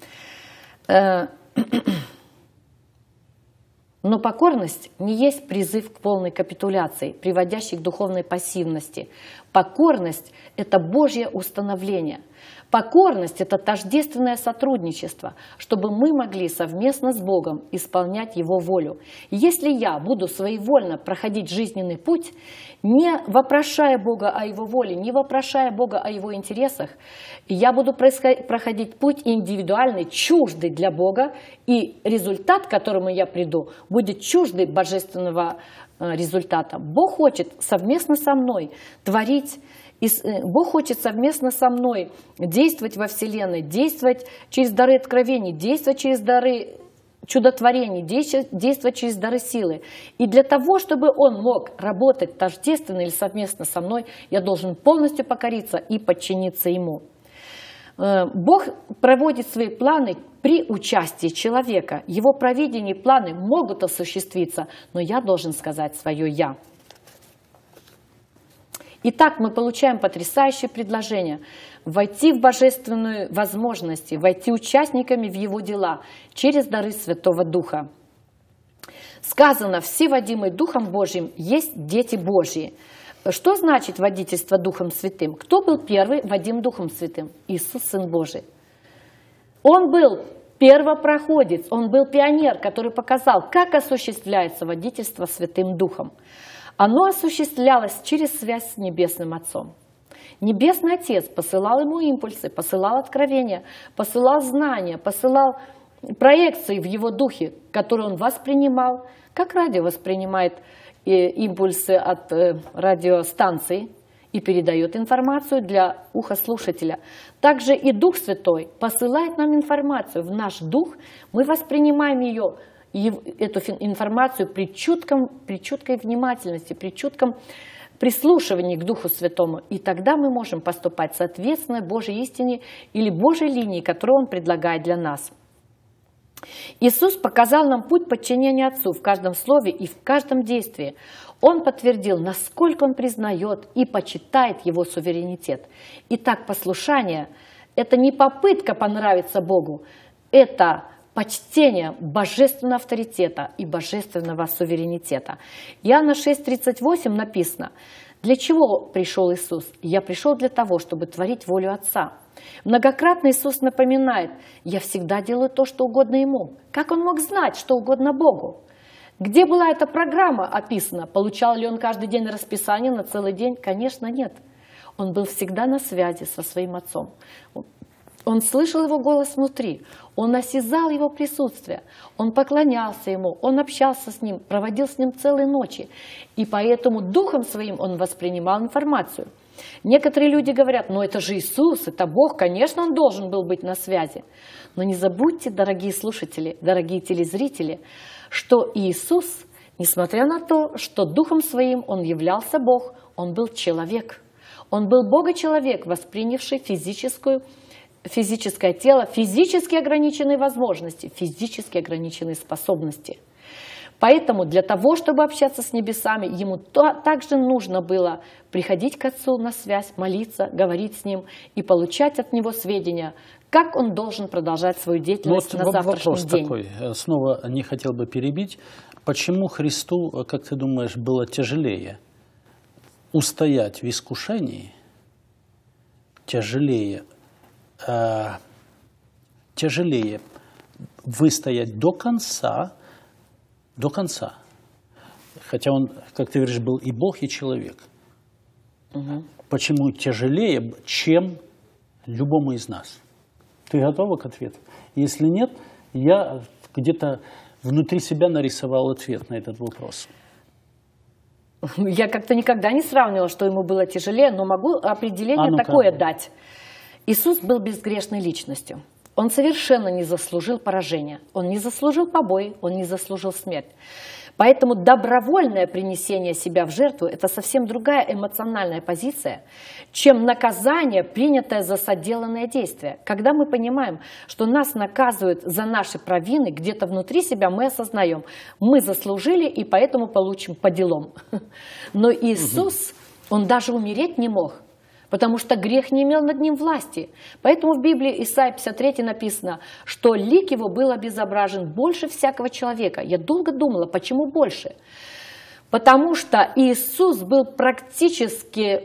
Но покорность не есть призыв к полной капитуляции, приводящий к духовной пассивности. Покорность – это Божье установление. Покорность – это тождественное сотрудничество, чтобы мы могли совместно с Богом исполнять Его волю. Если я буду своевольно проходить жизненный путь, не вопрошая Бога о Его воле, не вопрошая Бога о Его интересах, я буду проходить путь индивидуальный, чуждый для Бога, и результат, к которому я приду, будет чуждый божественного результата. Бог хочет совместно со мной творить. И Бог хочет совместно со мной действовать во Вселенной, действовать через дары откровений, действовать через дары чудотворений, действовать через дары силы. И для того, чтобы Он мог работать тождественно или совместно со мной, я должен полностью покориться и подчиниться Ему. Бог проводит свои планы при участии человека. Его провидение и планы могут осуществиться, но я должен сказать свое «я». Итак, мы получаем потрясающее предложение войти в божественные возможности, войти участниками в Его дела через дары Святого Духа. Сказано, все водимые Духом Божьим есть дети Божьи. Что значит водительство Духом Святым? Кто был первый водим Духом Святым? Иисус, Сын Божий. Он был первопроходец, он был пионер, который показал, как осуществляется водительство Святым Духом. Оно осуществлялось через связь с Небесным Отцом. Небесный Отец посылал ему импульсы, посылал откровения, посылал знания, посылал проекции в его духе, которые он воспринимал, как радио воспринимает импульсы от радиостанции и передает информацию для уха слушателя. Также и Дух Святой посылает нам информацию в наш дух, мы воспринимаем ее, эту информацию при чуткой внимательности, при чутком прислушивании к Духу Святому. И тогда мы можем поступать соответственно Божьей истине или Божьей линии, которую Он предлагает для нас. Иисус показал нам путь подчинения Отцу в каждом слове и в каждом действии. Он подтвердил, насколько Он признает и почитает Его суверенитет. Итак, послушание – это не попытка понравиться Богу, это почтение божественного авторитета и божественного суверенитета. Иоанна 6:38 написано: «Для чего пришел Иисус? Я пришел для того, чтобы творить волю Отца». Многократно Иисус напоминает: «Я всегда делаю то, что угодно Ему». Как Он мог знать, что угодно Богу? Где была эта программа описана? Получал ли Он каждый день расписание на целый день? Конечно, нет. Он был всегда на связи со Своим Отцом. Он слышал Его голос внутри, Он осязал Его присутствие, Он поклонялся Ему, Он общался с Ним, проводил с Ним целые ночи. И поэтому Духом Своим Он воспринимал информацию. Некоторые люди говорят: ну это же Иисус, это Бог, конечно, Он должен был быть на связи. Но не забудьте, дорогие слушатели, дорогие телезрители, что Иисус, несмотря на то, что Духом Своим Он являлся Бог, Он был человек. Он был Бога-человек, воспринявший физическое тело, физически ограниченные возможности, физически ограниченные способности. Поэтому для того, чтобы общаться с небесами, ему также нужно было приходить к Отцу на связь, молиться, говорить с Ним и получать от Него сведения, как он должен продолжать свою деятельность на завтрашний день. Вопрос такой, снова не хотел бы перебить. Почему Христу, как ты думаешь, было тяжелее устоять в искушении, тяжелее выстоять до конца, хотя он, как ты говоришь, был и Бог, и человек. Угу. Почему тяжелее, чем любому из нас? Ты готова к ответу? Если нет, я где-то внутри себя нарисовал ответ на этот вопрос. Я как-то никогда не сравнивала, что ему было тяжелее, но могу определение такое дать. Иисус был безгрешной личностью. Он совершенно не заслужил поражения. Он не заслужил побои, он не заслужил смерть. Поэтому добровольное принесение себя в жертву – это совсем другая эмоциональная позиция, чем наказание, принятое за соделанное действие. Когда мы понимаем, что нас наказывают за наши провины, где-то внутри себя мы осознаем, мы заслужили и поэтому получим по делам. Но Иисус, Он даже умереть не мог. Потому что грех не имел над ним власти. Поэтому в Библии Исайя 53 написано, что лик его был обезображен больше всякого человека. Я долго думала, почему больше? Потому что Иисус был практически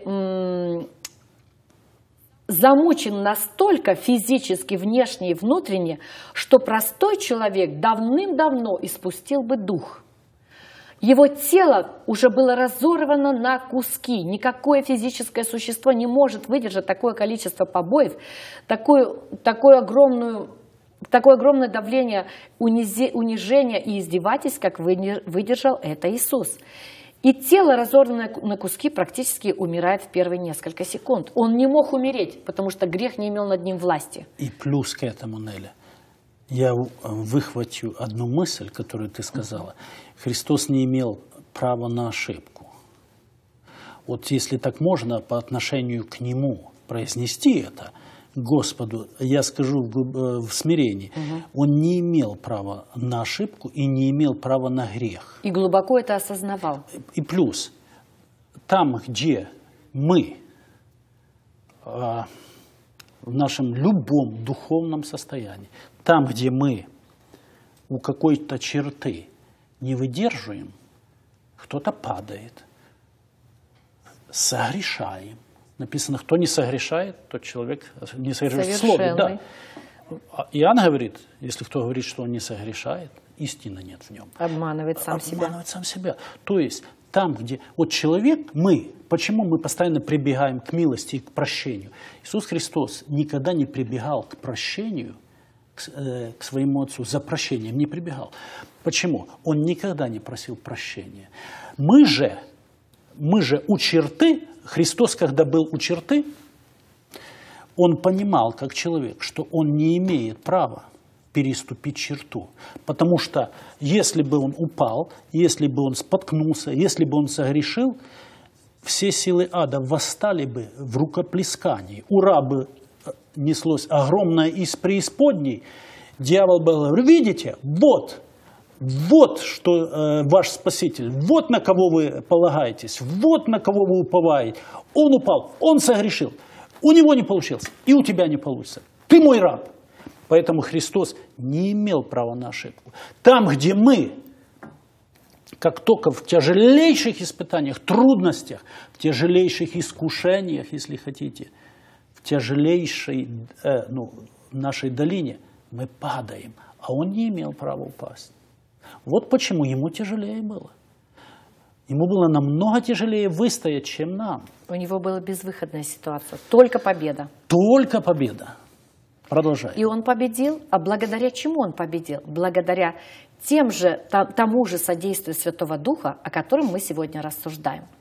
замучен настолько физически, внешне и внутренне, что простой человек давным-давно испустил бы дух. Его тело уже было разорвано на куски. Никакое физическое существо не может выдержать такое количество побоев, такое огромное давление, унижения и издевательств, как выдержал это Иисус. И тело, разорванное на куски, практически умирает в первые несколько секунд. Он не мог умереть, потому что грех не имел над ним власти. И плюс к этому, Неля, я выхвачу одну мысль, которую ты сказала. Христос не имел права на ошибку. Вот если так можно по отношению к Нему произнести это, Господу, я скажу в смирении, Он не имел права на ошибку и не имел права на грех. И глубоко это осознавал. И плюс, там, где мы в нашем любом духовном состоянии, там, где мы у какой-то черты не выдерживаем, кто-то падает, согрешаем. Написано, кто не согрешает, тот человек не согрешает в слове. Да. Иоанн говорит, если кто говорит, что он не согрешает, истины нет в нем. Обманывает сам себя. То есть там, где вот человек, почему мы постоянно прибегаем к милости и к прощению? Иисус Христос никогда не прибегал к прощению, к своему Отцу за прощением, не прибегал. Почему? Он никогда не просил прощения. Мы же у черты, Христос, когда был у черты, Он понимал, как человек, что Он не имеет права переступить черту. Потому что если бы Он упал, если бы Он споткнулся, если бы Он согрешил, все силы ада восстали бы в рукоплескании. Ура бы неслось огромное из преисподней. Дьявол бы говорил, видите, вот что ваш Спаситель, вот на кого вы полагаетесь, вот на кого вы уповаете. Он упал, он согрешил, у него не получилось, и у тебя не получится. Ты мой раб. Поэтому Христос не имел права на ошибку. Там, где мы, как только в тяжелейших испытаниях, трудностях, в тяжелейших искушениях, если хотите, в тяжелейшей нашей долине, мы падаем, а Он не имел права упасть. Вот почему Ему тяжелее было. Ему было намного тяжелее выстоять, чем нам. У него была безвыходная ситуация. Только победа. Только победа. Продолжай. И Он победил. А благодаря чему Он победил? Благодаря тому же содействию Святого Духа, о котором мы сегодня рассуждаем.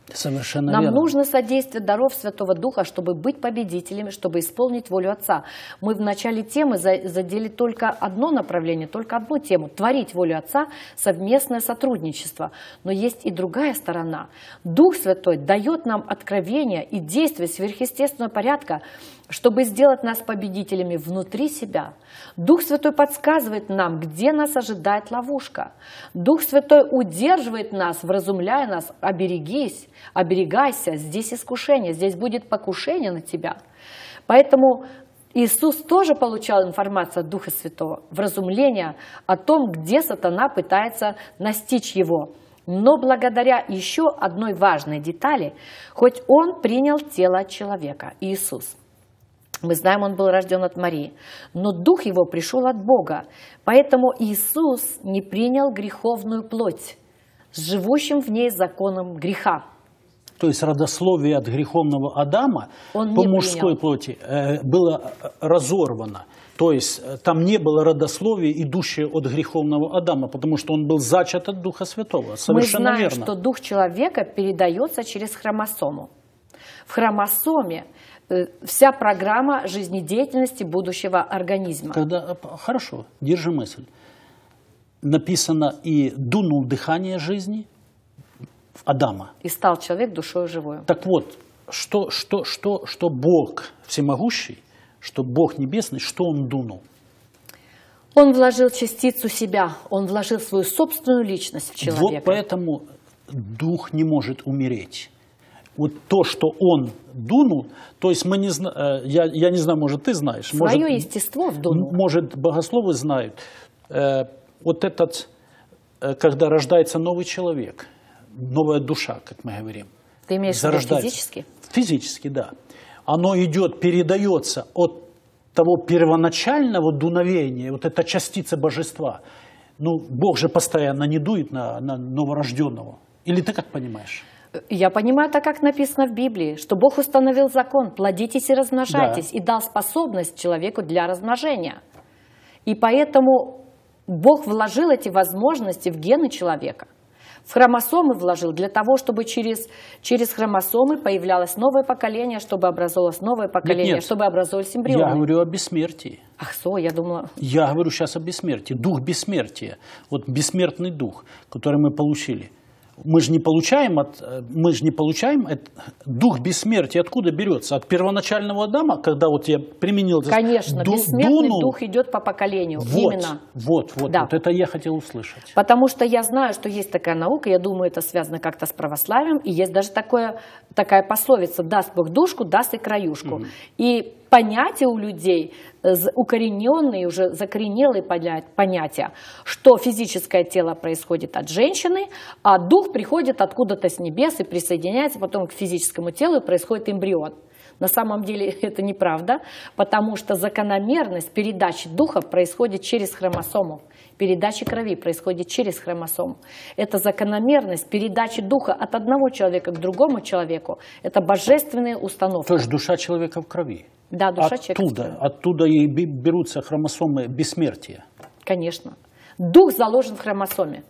Совершенно Нам верно. нужно содействие даров Святого Духа, чтобы быть победителями, чтобы исполнить волю Отца. Мы в начале темы задели только одно направление, только одну тему – творить волю Отца, совместное сотрудничество. Но есть и другая сторона. Дух Святой дает нам откровение и действия сверхъестественного порядка, чтобы сделать нас победителями внутри себя. Дух Святой подсказывает нам, где нас ожидает ловушка. Дух Святой удерживает нас, вразумляя нас: оберегись, оберегайся, здесь искушение, здесь будет покушение на тебя. Поэтому Иисус тоже получал информацию от Духа Святого, вразумление о том, где сатана пытается настичь его. Но благодаря еще одной важной детали, хоть он принял тело человека, Иисус. Мы знаем, он был рожден от Марии, но Дух его пришел от Бога. Поэтому Иисус не принял греховную плоть с живущим в ней законом греха. То есть родословие от греховного Адама Он по не мужской принял. плоти было разорвано. То есть там не было родословия, идущее от греховного Адама, потому что он был зачат от Духа Святого. Совершенно Мы знаем, верно. что дух человека передается через хромосому. В хромосоме вся программа жизнедеятельности будущего организма. Хорошо, держи мысль. Написано: и дунул дыхание жизни в Адама. И стал человек душою живою. Так вот, что Бог всемогущий, что Бог небесный, что Он дунул? Он вложил частицу себя, он вложил свою собственную личность в человека. Вот поэтому дух не может умереть. Вот то, что он дунул, то есть мы не знаем, я не знаю, может, ты знаешь. Свое естество вдунул. Может, богословы знают. Вот этот, когда рождается новый человек, новая душа, как мы говорим. Ты имеешь в виду физически? Физически, да. Оно идет, передается от того первоначального дуновения, вот эта частица божества. Ну, Бог же постоянно не дует на новорожденного. Или ты как понимаешь? Я понимаю так, как написано в Библии, что Бог установил закон: плодитесь и размножайтесь, Да. и дал способность человеку для размножения. И поэтому Бог вложил эти возможности в гены человека. В хромосомы вложил для того, чтобы через хромосомы появлялось новое поколение, чтобы образовалось новое поколение, Нет. чтобы образовались эмбрионы. Я говорю о бессмертии. Ах, я думала... Я говорю сейчас о бессмертии. Дух бессмертия. Вот бессмертный дух, который мы получили. Мы же не получаем дух бессмертия. Откуда берется? От первоначального Адама, когда вот я применил... Конечно, бессмертный дух идет по поколению. Вот, Именно. Вот Да. это я хотел услышать. Потому что я знаю, что есть такая наука, я думаю, это связано как-то с православием, и есть даже такая пословица: даст Бог душку, даст и краюшку. И понятия у людей, укорененные, уже закоренелые понятия, что физическое тело происходит от женщины, а дух приходит откуда-то с небес и присоединяется потом к физическому телу, и происходит эмбрион. На самом деле это неправда, потому что закономерность передачи духа происходит через хромосому. Передача крови происходит через хромосому. Это закономерность передачи духа от одного человека к другому человеку. Это божественные установки. То есть душа человека в крови. Да, душа человека в крови. Оттуда и берутся хромосомы бессмертия. Конечно. Дух заложен в хромосоме.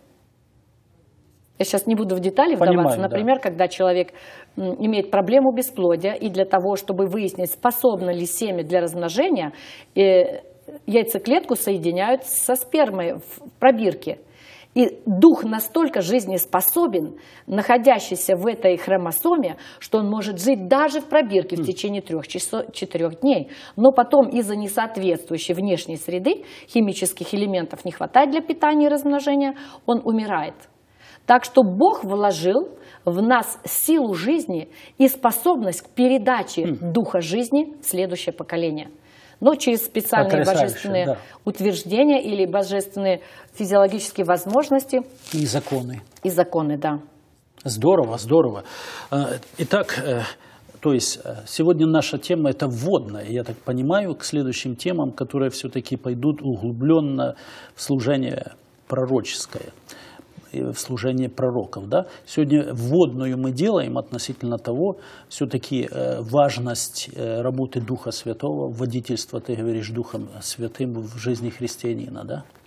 Я сейчас не буду в детали вдаваться. Например, когда человек имеет проблему бесплодия, и для того, чтобы выяснить, способно ли семя для размножения, яйцеклетку соединяют со спермой в пробирке. И дух настолько жизнеспособен, находящийся в этой хромосоме, что он может жить даже в пробирке в течение 3-4 дней. Но потом из-за несоответствующей внешней среды, химических элементов не хватает для питания и размножения, он умирает. Так что Бог вложил в нас силу жизни и способность к передаче духа жизни в следующее поколение. Но через специальные божественные утверждения или божественные физиологические возможности. И законы. И законы, да. Здорово, здорово. Итак, то есть сегодня наша тема – это вводная, я так понимаю, к следующим темам, которые все-таки пойдут углубленно в служение пророческое, в служение пророков. Да? Сегодня вводную мы делаем относительно того, все-таки важность работы Духа Святого, водительства, ты говоришь, Духом Святым в жизни христианина, да?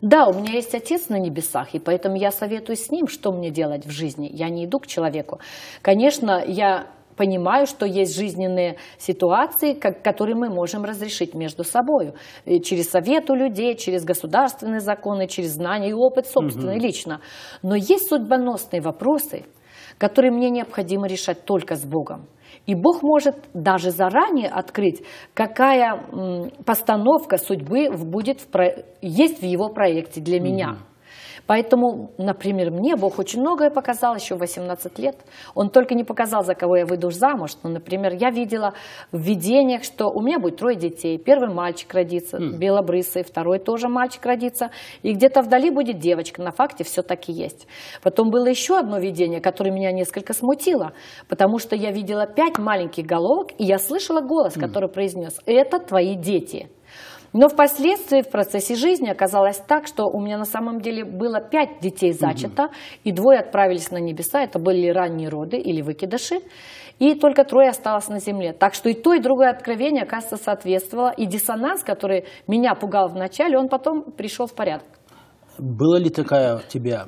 Да, у меня есть Отец на небесах, и поэтому я советую с Ним, что мне делать в жизни. Я не иду к человеку. Конечно, я понимаю, что есть жизненные ситуации, которые мы можем разрешить между собой. Через совет у людей, через государственные законы, через знания и опыт собственный, лично. Но есть судьбоносные вопросы, которые мне необходимо решать только с Богом. И Бог может даже заранее открыть, какая постановка судьбы есть в Его проекте для меня. Поэтому, например, мне Бог очень многое показал еще в 18 лет. Он только не показал, за кого я выйду замуж. Но, например, я видела в видениях, что у меня будет 3 детей. Первый мальчик родится, белобрысый, второй тоже мальчик родится. И где-то вдали будет девочка. На факте все так и есть. Потом было еще одно видение, которое меня несколько смутило. Потому что я видела 5 маленьких головок, и я слышала голос, который произнес: «Это твои дети». Но впоследствии в процессе жизни оказалось так, что у меня на самом деле было 5 детей зачато, и 2 отправились на небеса, это были ранние роды или выкидыши, и только 3 осталось на земле. Так что и то, и другое откровение, оказывается, соответствовало, и диссонанс, который меня пугал вначале, он потом пришел в порядок. Было ли у тебя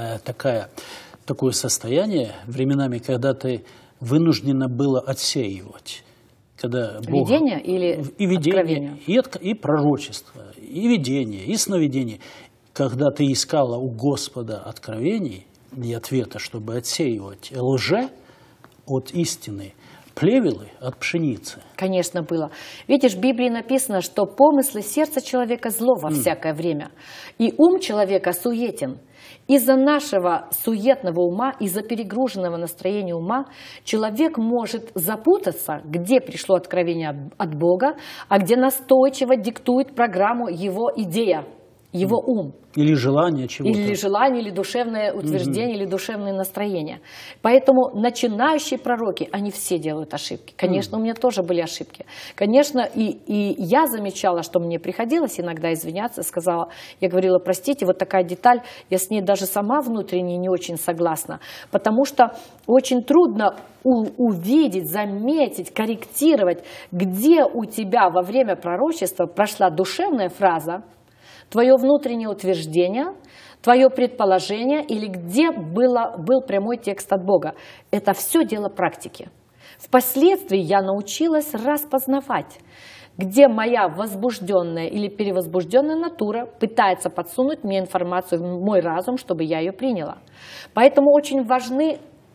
такое состояние временами, когда ты вынуждена была отсеивать? Когда Бог, видение или и видение, откровение? И пророчество, и видение, и сновидение. Когда ты искала у Господа откровений и ответа, чтобы отсеивать лже от истины, плевелы от пшеницы. Конечно, было. Видишь, в Библии написано, что помыслы сердца человека зло во всякое время, и ум человека суетен. Из-за нашего суетного ума, из-за перегруженного настроения ума человек может запутаться, где пришло откровение от Бога, а где настойчиво диктует программу его идея, его ум. Или желание чего-то. Или желание, или душевное утверждение, или душевное настроение. Поэтому начинающие пророки, они все делают ошибки. Конечно, у меня тоже были ошибки. Конечно, и я замечала, что мне приходилось иногда извиняться, я говорила: простите, вот такая деталь, я с ней даже сама внутренне не очень согласна, потому что очень трудно увидеть, заметить, корректировать, где у тебя во время пророчества прошла душевная фраза, твое внутреннее утверждение, твое предположение или где был прямой текст от Бога. Это все дело практики. Впоследствии я научилась распознавать, где моя возбужденная или перевозбужденная натура пытается подсунуть мне информацию в мой разум, чтобы я ее приняла. Поэтому очень важны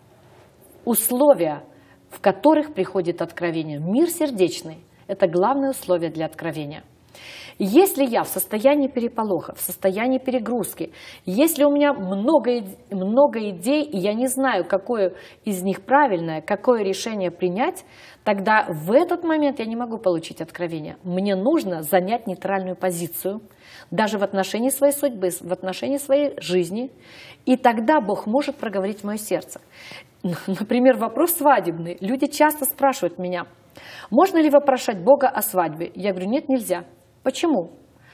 условия, в которых приходит откровение. Мир сердечный – это главное условие для откровения. Если я в состоянии переполоха, в состоянии перегрузки, если у меня много идей, и я не знаю, какое из них правильное, какое решение принять, тогда в этот момент я не могу получить откровение. Мне нужно занять нейтральную позицию, даже в отношении своей судьбы, в отношении своей жизни, и тогда Бог может проговорить в мое сердце. Например, вопрос свадебный. Люди часто спрашивают меня: можно ли вопрошать Бога о свадьбе? Я говорю: нет, нельзя. Почему?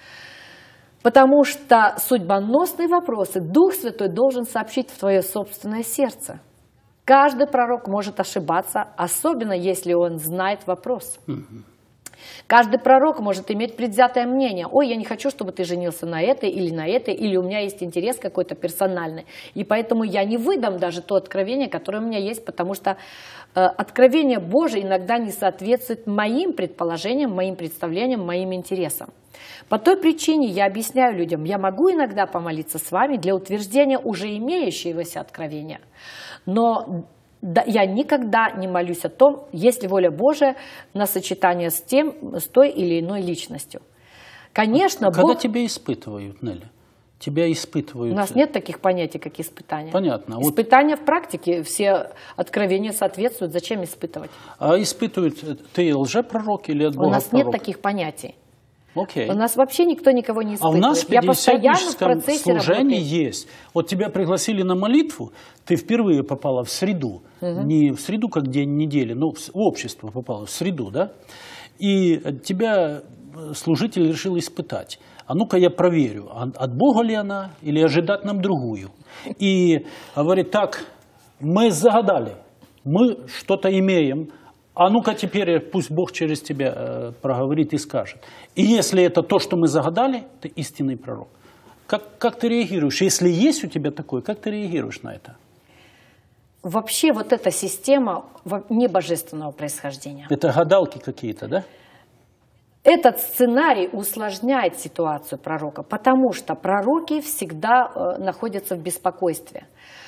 Потому что судьбоносные вопросы Дух Святой должен сообщить в твое собственное сердце. Каждый пророк может ошибаться, особенно если он знает вопрос. Каждый пророк может иметь предвзятое мнение. Ой, я не хочу, чтобы ты женился на этой, или у меня есть интерес какой-то персональный. И поэтому я не выдам даже то откровение, которое у меня есть, потому что откровение Божие иногда не соответствует моим предположениям, моим представлениям, моим интересам. По той причине я объясняю людям: я могу иногда помолиться с вами для утверждения уже имеющегося откровения, но я никогда не молюсь о том, есть ли воля Божия на сочетание с той или иной личностью. Конечно, когда тебя испытывают, Неля? Тебя испытывают. У нас нет таких понятий, как испытания. Понятно. Испытания в практике, все откровения соответствуют. Зачем испытывать? А испытывают, ты лжепророк или от Бога? У нас пророк? нет таких понятий. Окей. У нас вообще никто никого не испытывает. А у нас в пятидесятническом служении есть. Вот тебя пригласили на молитву, ты впервые попала в среду. Не в среду, как день недели, но в общество попала, в среду, да? И тебя служитель решил испытать. А ну-ка я проверю, от Бога ли она или ожидать нам другую. И говорит: так, мы загадали, мы что-то имеем, а ну-ка теперь пусть Бог через тебя проговорит и скажет. И если это то, что мы загадали, ты истинный пророк. Как ты реагируешь? Если есть у тебя такое, как ты реагируешь на это? Вообще вот эта система не божественного происхождения. Это гадалки какие-то, да? Этот сценарий усложняет ситуацию пророка, потому что пророки всегда находятся в беспокойстве.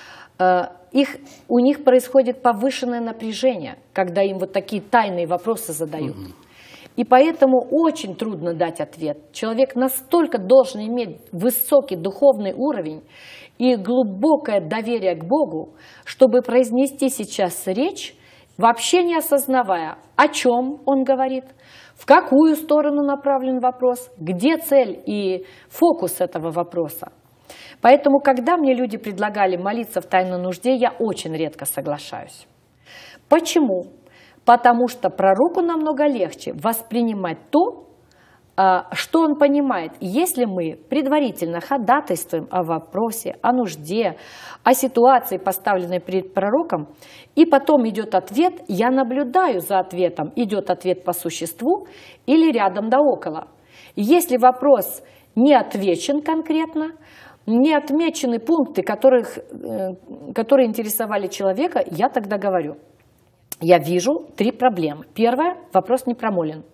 У них происходит повышенное напряжение, когда им вот такие тайные вопросы задают. И поэтому очень трудно дать ответ. Человек настолько должен иметь высокий духовный уровень и глубокое доверие к Богу, чтобы произнести сейчас речь, вообще не осознавая, о чем он говорит, в какую сторону направлен вопрос, где цель и фокус этого вопроса. Поэтому, когда мне люди предлагали молиться в тайной нужде, я очень редко соглашаюсь. Почему? Потому что пророку намного легче воспринимать то, что он понимает. Если мы предварительно ходатайствуем о вопросе, о нужде, о ситуации, поставленной перед пророком, и потом идет ответ, я наблюдаю за ответом, идет ответ по существу или рядом да около. Если вопрос не отвечен конкретно, не отмечены пункты, которые интересовали человека, я тогда говорю, я вижу 3 проблемы. Первое, вопрос не промолен.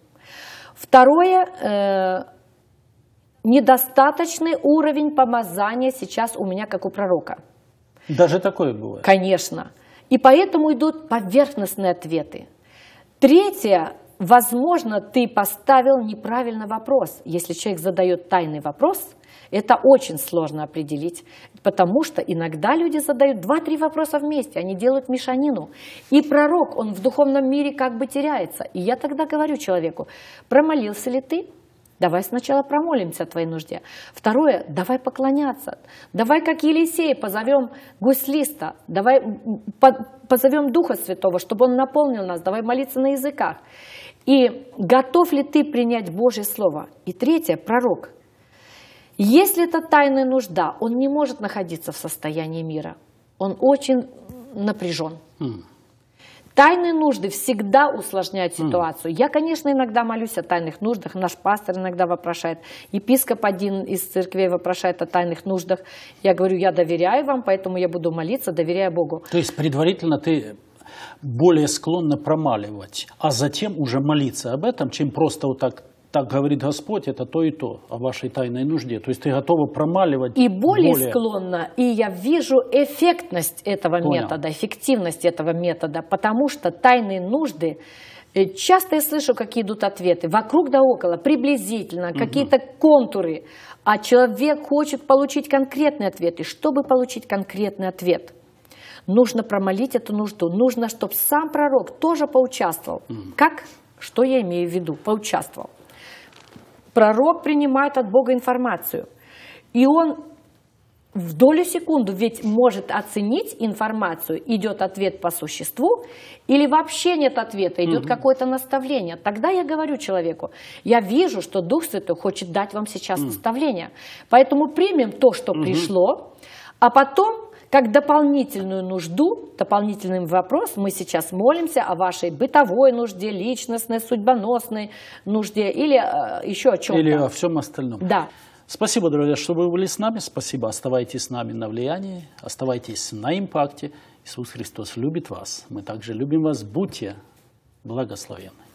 Второе, недостаточный уровень помазания сейчас у меня, как у пророка. Даже такое бывает? Конечно. И поэтому идут поверхностные ответы. Третье, возможно, ты поставил неправильный вопрос. Если человек задает тайный вопрос, это очень сложно определить, потому что иногда люди задают 2-3 вопроса вместе, они делают мешанину. И пророк, он в духовном мире как бы теряется. И я тогда говорю человеку, промолился ли ты? Давай сначала промолимся о твоей нужде. Второе, давай поклоняться. Давай, как Елисей, позовем гуслиста. Давай позовем Духа Святого, чтобы он наполнил нас. Давай молиться на языках. И готов ли ты принять Божье Слово? И третье, пророк. Если это тайная нужда, он не может находиться в состоянии мира. Он очень напряжен. Тайные нужды всегда усложняют ситуацию. Я, конечно, иногда молюсь о тайных нуждах. Наш пастор иногда вопрошает. Епископ один из церквей вопрошает о тайных нуждах. Я говорю, я доверяю вам, поэтому я буду молиться, доверяя Богу. То есть предварительно ты более склонна промаливать, а затем уже молиться об этом, чем просто вот так говорит Господь, это то и то о вашей тайной нужде. То есть ты готова промаливать. И более склонна, и я вижу эффектность этого Понял. метода, эффективность этого метода, потому что тайные нужды, часто я слышу, какие идут ответы, вокруг да около, приблизительно, какие-то контуры, а человек хочет получить конкретный ответ. И чтобы получить конкретный ответ, нужно промолить эту нужду, нужно, чтобы сам пророк тоже поучаствовал. Как? Что я имею в виду? Поучаствовал. Пророк принимает от Бога информацию, и он в долю секунды ведь может оценить информацию, идет ответ по существу, или вообще нет ответа, идет какое-то наставление. Тогда я говорю человеку, я вижу, что Дух Святой хочет дать вам сейчас наставление, поэтому примем то, что пришло, а потом, как дополнительную нужду, дополнительный вопрос, мы сейчас молимся о вашей бытовой нужде, личностной, судьбоносной нужде или еще о чем-то. Или о всем остальном. Да. Спасибо, друзья, что вы были с нами. Спасибо. Оставайтесь с нами на влиянии, оставайтесь на импакте. Иисус Христос любит вас. Мы также любим вас. Будьте благословенны.